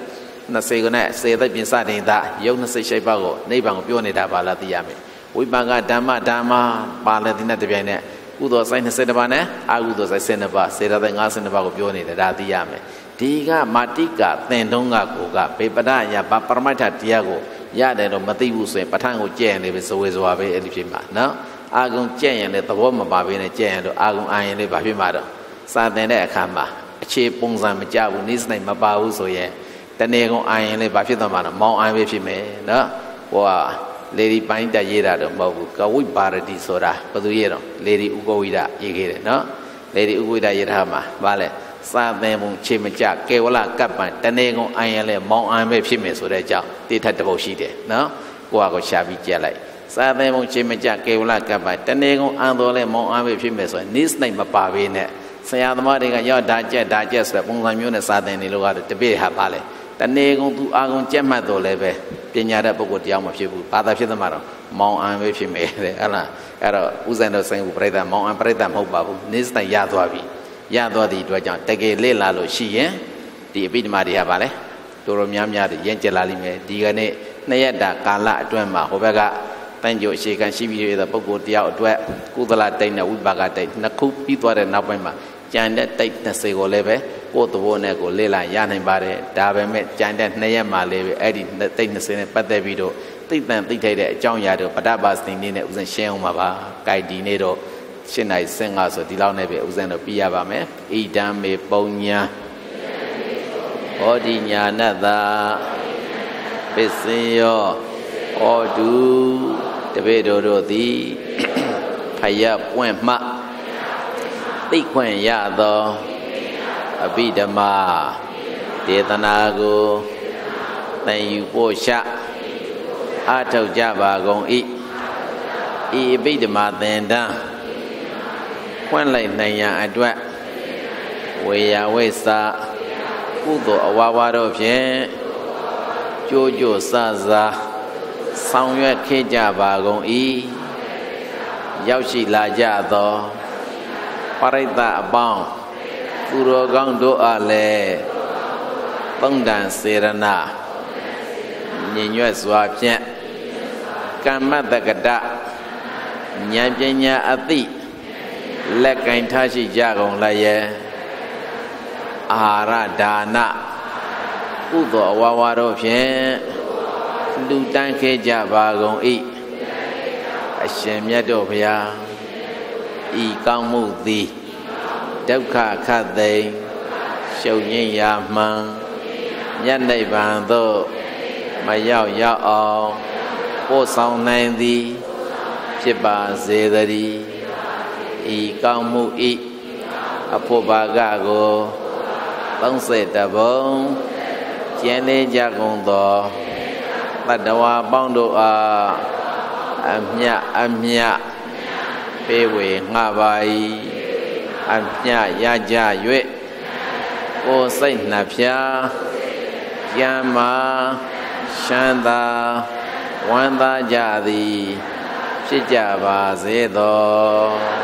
na se ko na se that bin sa din da yau na se shai ba ko nei ban ko pyoနေတာပါလားသိရမယ်ဝိပါကဓမ္မဓမ္မပါဠိတိနဲ့တပြိုင်နက်ကုသိုလ်ဆိုင်၂၂ပါးနဲ့အကုသိုလ်ဆိုင်၁၂ပါးစေတသိက်၅၂ပါးကိုပြောနေတယ်ဒါသိရမယ်ဒီကမာတိကသင်တုံးကကိုကဘေပဒယဘာပရမတ္ထတရားကိုရတယ်တော့မသိဘူးဆိုရင်ပဋ္ဌာန်းကိုကြည့်ရင်လည်းပဲဇဝေဇဝါပဲအဲ့ဒီဖြစ်မှာနော်အာကုံကြည့်ရင်လည်းသဘောမပါဘဲနဲ့ကြည့်ရင်တော့အာကုံအာရင်လည်းဘာဖြစ်မှာတော့စာသင်တဲ့အခါမှာအခြေပုံစံမကြဘူးနိစ္စနိုင်မပါဘူးဆိုရင်တနေ့ကုန်အာရင်လည်းဘာဖြစ်သွားမှာလဲမောင်းအာပဲဖြစ်မယ်နော်ဟိုကလေဒီပိုင်းတက်ရေးတာတော့မဟုတ်ဘူးကဝိပါရတိဆိုတာဘယ်သူရေးတော့လေဒီဥပဝိဒရေးခဲ့တယ်နော်လေဒီဥပဝိဒရေးထားမှာဗာလဲစာသင်ပုံခြေမကြကေဝလကပ်ပံတနေ့ကုန်အာရင်လည်းမောင်းအာပဲဖြစ်မယ်ဆိုတဲ့အကြောင်းတိထက်တပုတ်ရှိတယ်နော်ကိုယ့်ဟာကိုရှာပြီးကြက်လိုက်စာသင်ပုံခြေမကြကေဝလကပ်ပံတနေ့ကုန်အန်တော်လည်းမောင်းအာပဲဖြစ်မယ်ဆိုရင်နိစ္စနိုင်မပါဘဲနဲ့ဆရာသမားတွေကရောက်ဒါကြက်ဒါကြက်ဆိုတဲ့ပုံစံမျိုးနဲ့စာသင်နေလို့ကတော့တပည့်ဟာပါလေတနေ့ကုန်သူအာကုန်ကြက်မှတ်တော်လည်းပဲပညာတဲ့ပုဂ္ဂိုလ်တရားမဖြစ်ဘူးဘာသာဖြစ်သမှာတော့မောင်းအံပဲဖြစ်မယ်တဲ့ဟုတ်လားအဲ့တော့ဥဇံတော်ဆိုင်ဘူးပြိဿမောင်းအံပြိဿမဟုတ်ပါဘူးနိစ္စတိုင်ရသွားပြီရသွားသည့်အတွက်ကြောင့်တကယ်လေ့လာလို့ရှိရင်ဒီအပိဓမ္မာတွေကပါလေတော်တော်များများရင့်ကျက်လာလိမ့်မယ်ဒီကနေ့နှစ်ရက်တာကာလအတွင်းမှာဟိုဘက်ကတန်ကြိုအခြေခံရှိပြီးရတဲ့ပုဂ္ဂိုလ်တယောက်အတွက်ကုသလတိတ်နဲ့ဝိပါကတိတ်နှစ်ခုပြီးသွားတဲ့နောက်ပိုင်းမှာကြံတဲ့တိတ်၂၀ကိုလည်းပဲကိုယ်သဘောနဲ့ကိုလေ့လာရနိုင်ပါတယ်ဒါပေမဲ့ကြံတဲ့နှစ်ရက်မှလည်းပဲအဲ့ဒီတိတ်၂၀နဲ့ပတ်သက်ပြီးတော့သိတန်သိထိုက်တဲ့အကြောင်းအရာတွေပဋ္ဌပါစတင်နေနဲ့ဥစဉ်ရှင်းအောင်ပါပါကြိုက်ဒီနေ့တော့ရှင်းနိုင်စင်ကဆိုဒီလောက်နဲ့ပဲဥစဉ်တော့ပြရပါမယ်ဣဒံမေပုံညာဟောဒီညာနတ္တာပစ္စယောဩတုတပည့်တော်တို့သည်ဖယပွင့်မှသိခွင့်ရသောအဘိဓမ္မာဒေသနာကိုသင်ယူပို့ချအားထုတ်ကြပါကုန်၏ဤအဘိဓမ္မာသင်တန်းဖွင့်လိုက်နိုင်ရန်အတွက်ဝေယဝိသကုသိုလ်အဝါဝါတို့ဖြင့်ကြိုးကြိုးစစားဆောင်ရွက်ခဲ့ကြပါကုန်၏ရောက်ရှိလာကြသောပရိသတ်အပေါင်းသူတော်ကောင်းတို့အားလည်းသုံးတန်စေရနာညီညွတ်စွာဖြင့်ကမ္မတက္ကတဉာဏ်ပညာအသိလက်ကင်ထားရှိကြကုန်လည်းရဲ့အာဟာရဒါနကုသိုလ်အဝါဝါတို့ဖြင့်လူတန်းခဲ့ကြပါကုန်၏အရှင်မြတ်တို့ဘုရားဤကောင်းမှုသည်ဒုက္ခခတ်သိမ်းရှုံငိမ့်ရာမှန်မြတ်နိဗ္ဗာန်သို့မရောက်ရောက်အောင်ပို့ဆောင်နိုင်သည်ဖြစ်ပါစေတည်းဤကောင်းမှုဤအဖို့ဘာကကိုသုံးဆတဘုံကျန်နေကြကုန်သောတတ္တဝါပေါင်းတို့အားအမြတ်အမြတ်ပေးဝေငှပါ၏အမြတ်ရကြ၍ကိုယ်စိတ်နှဖျားကျမ်းမာရှမ်းသာဝမ်းသာကြသည်ဖြစ်ကြပါစေသော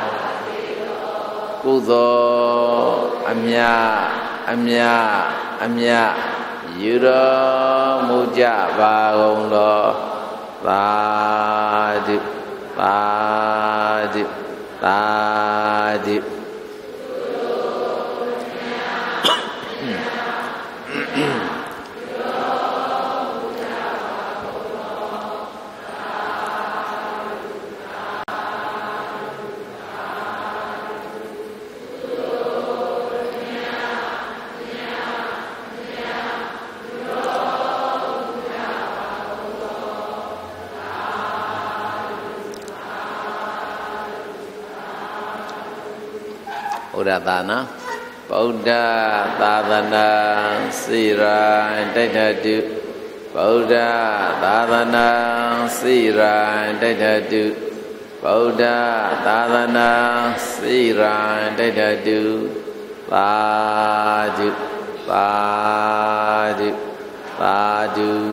ကုသိုလ်အမြတ်အမြတ်အမြတ်ယူတော်မူကြပါကုန်သောသာဓုသာဓုသာဓုဘုရားသာနာဗုဒ္ဓသာသနာစိရာဒိဋ္ဌတုဗုဒ္ဓသာသနာစိရာဒိဋ္ဌတုဗုဒ္ဓသာသနာစိရာဒိဋ္ဌတုသာဓုသာဓုသာဓု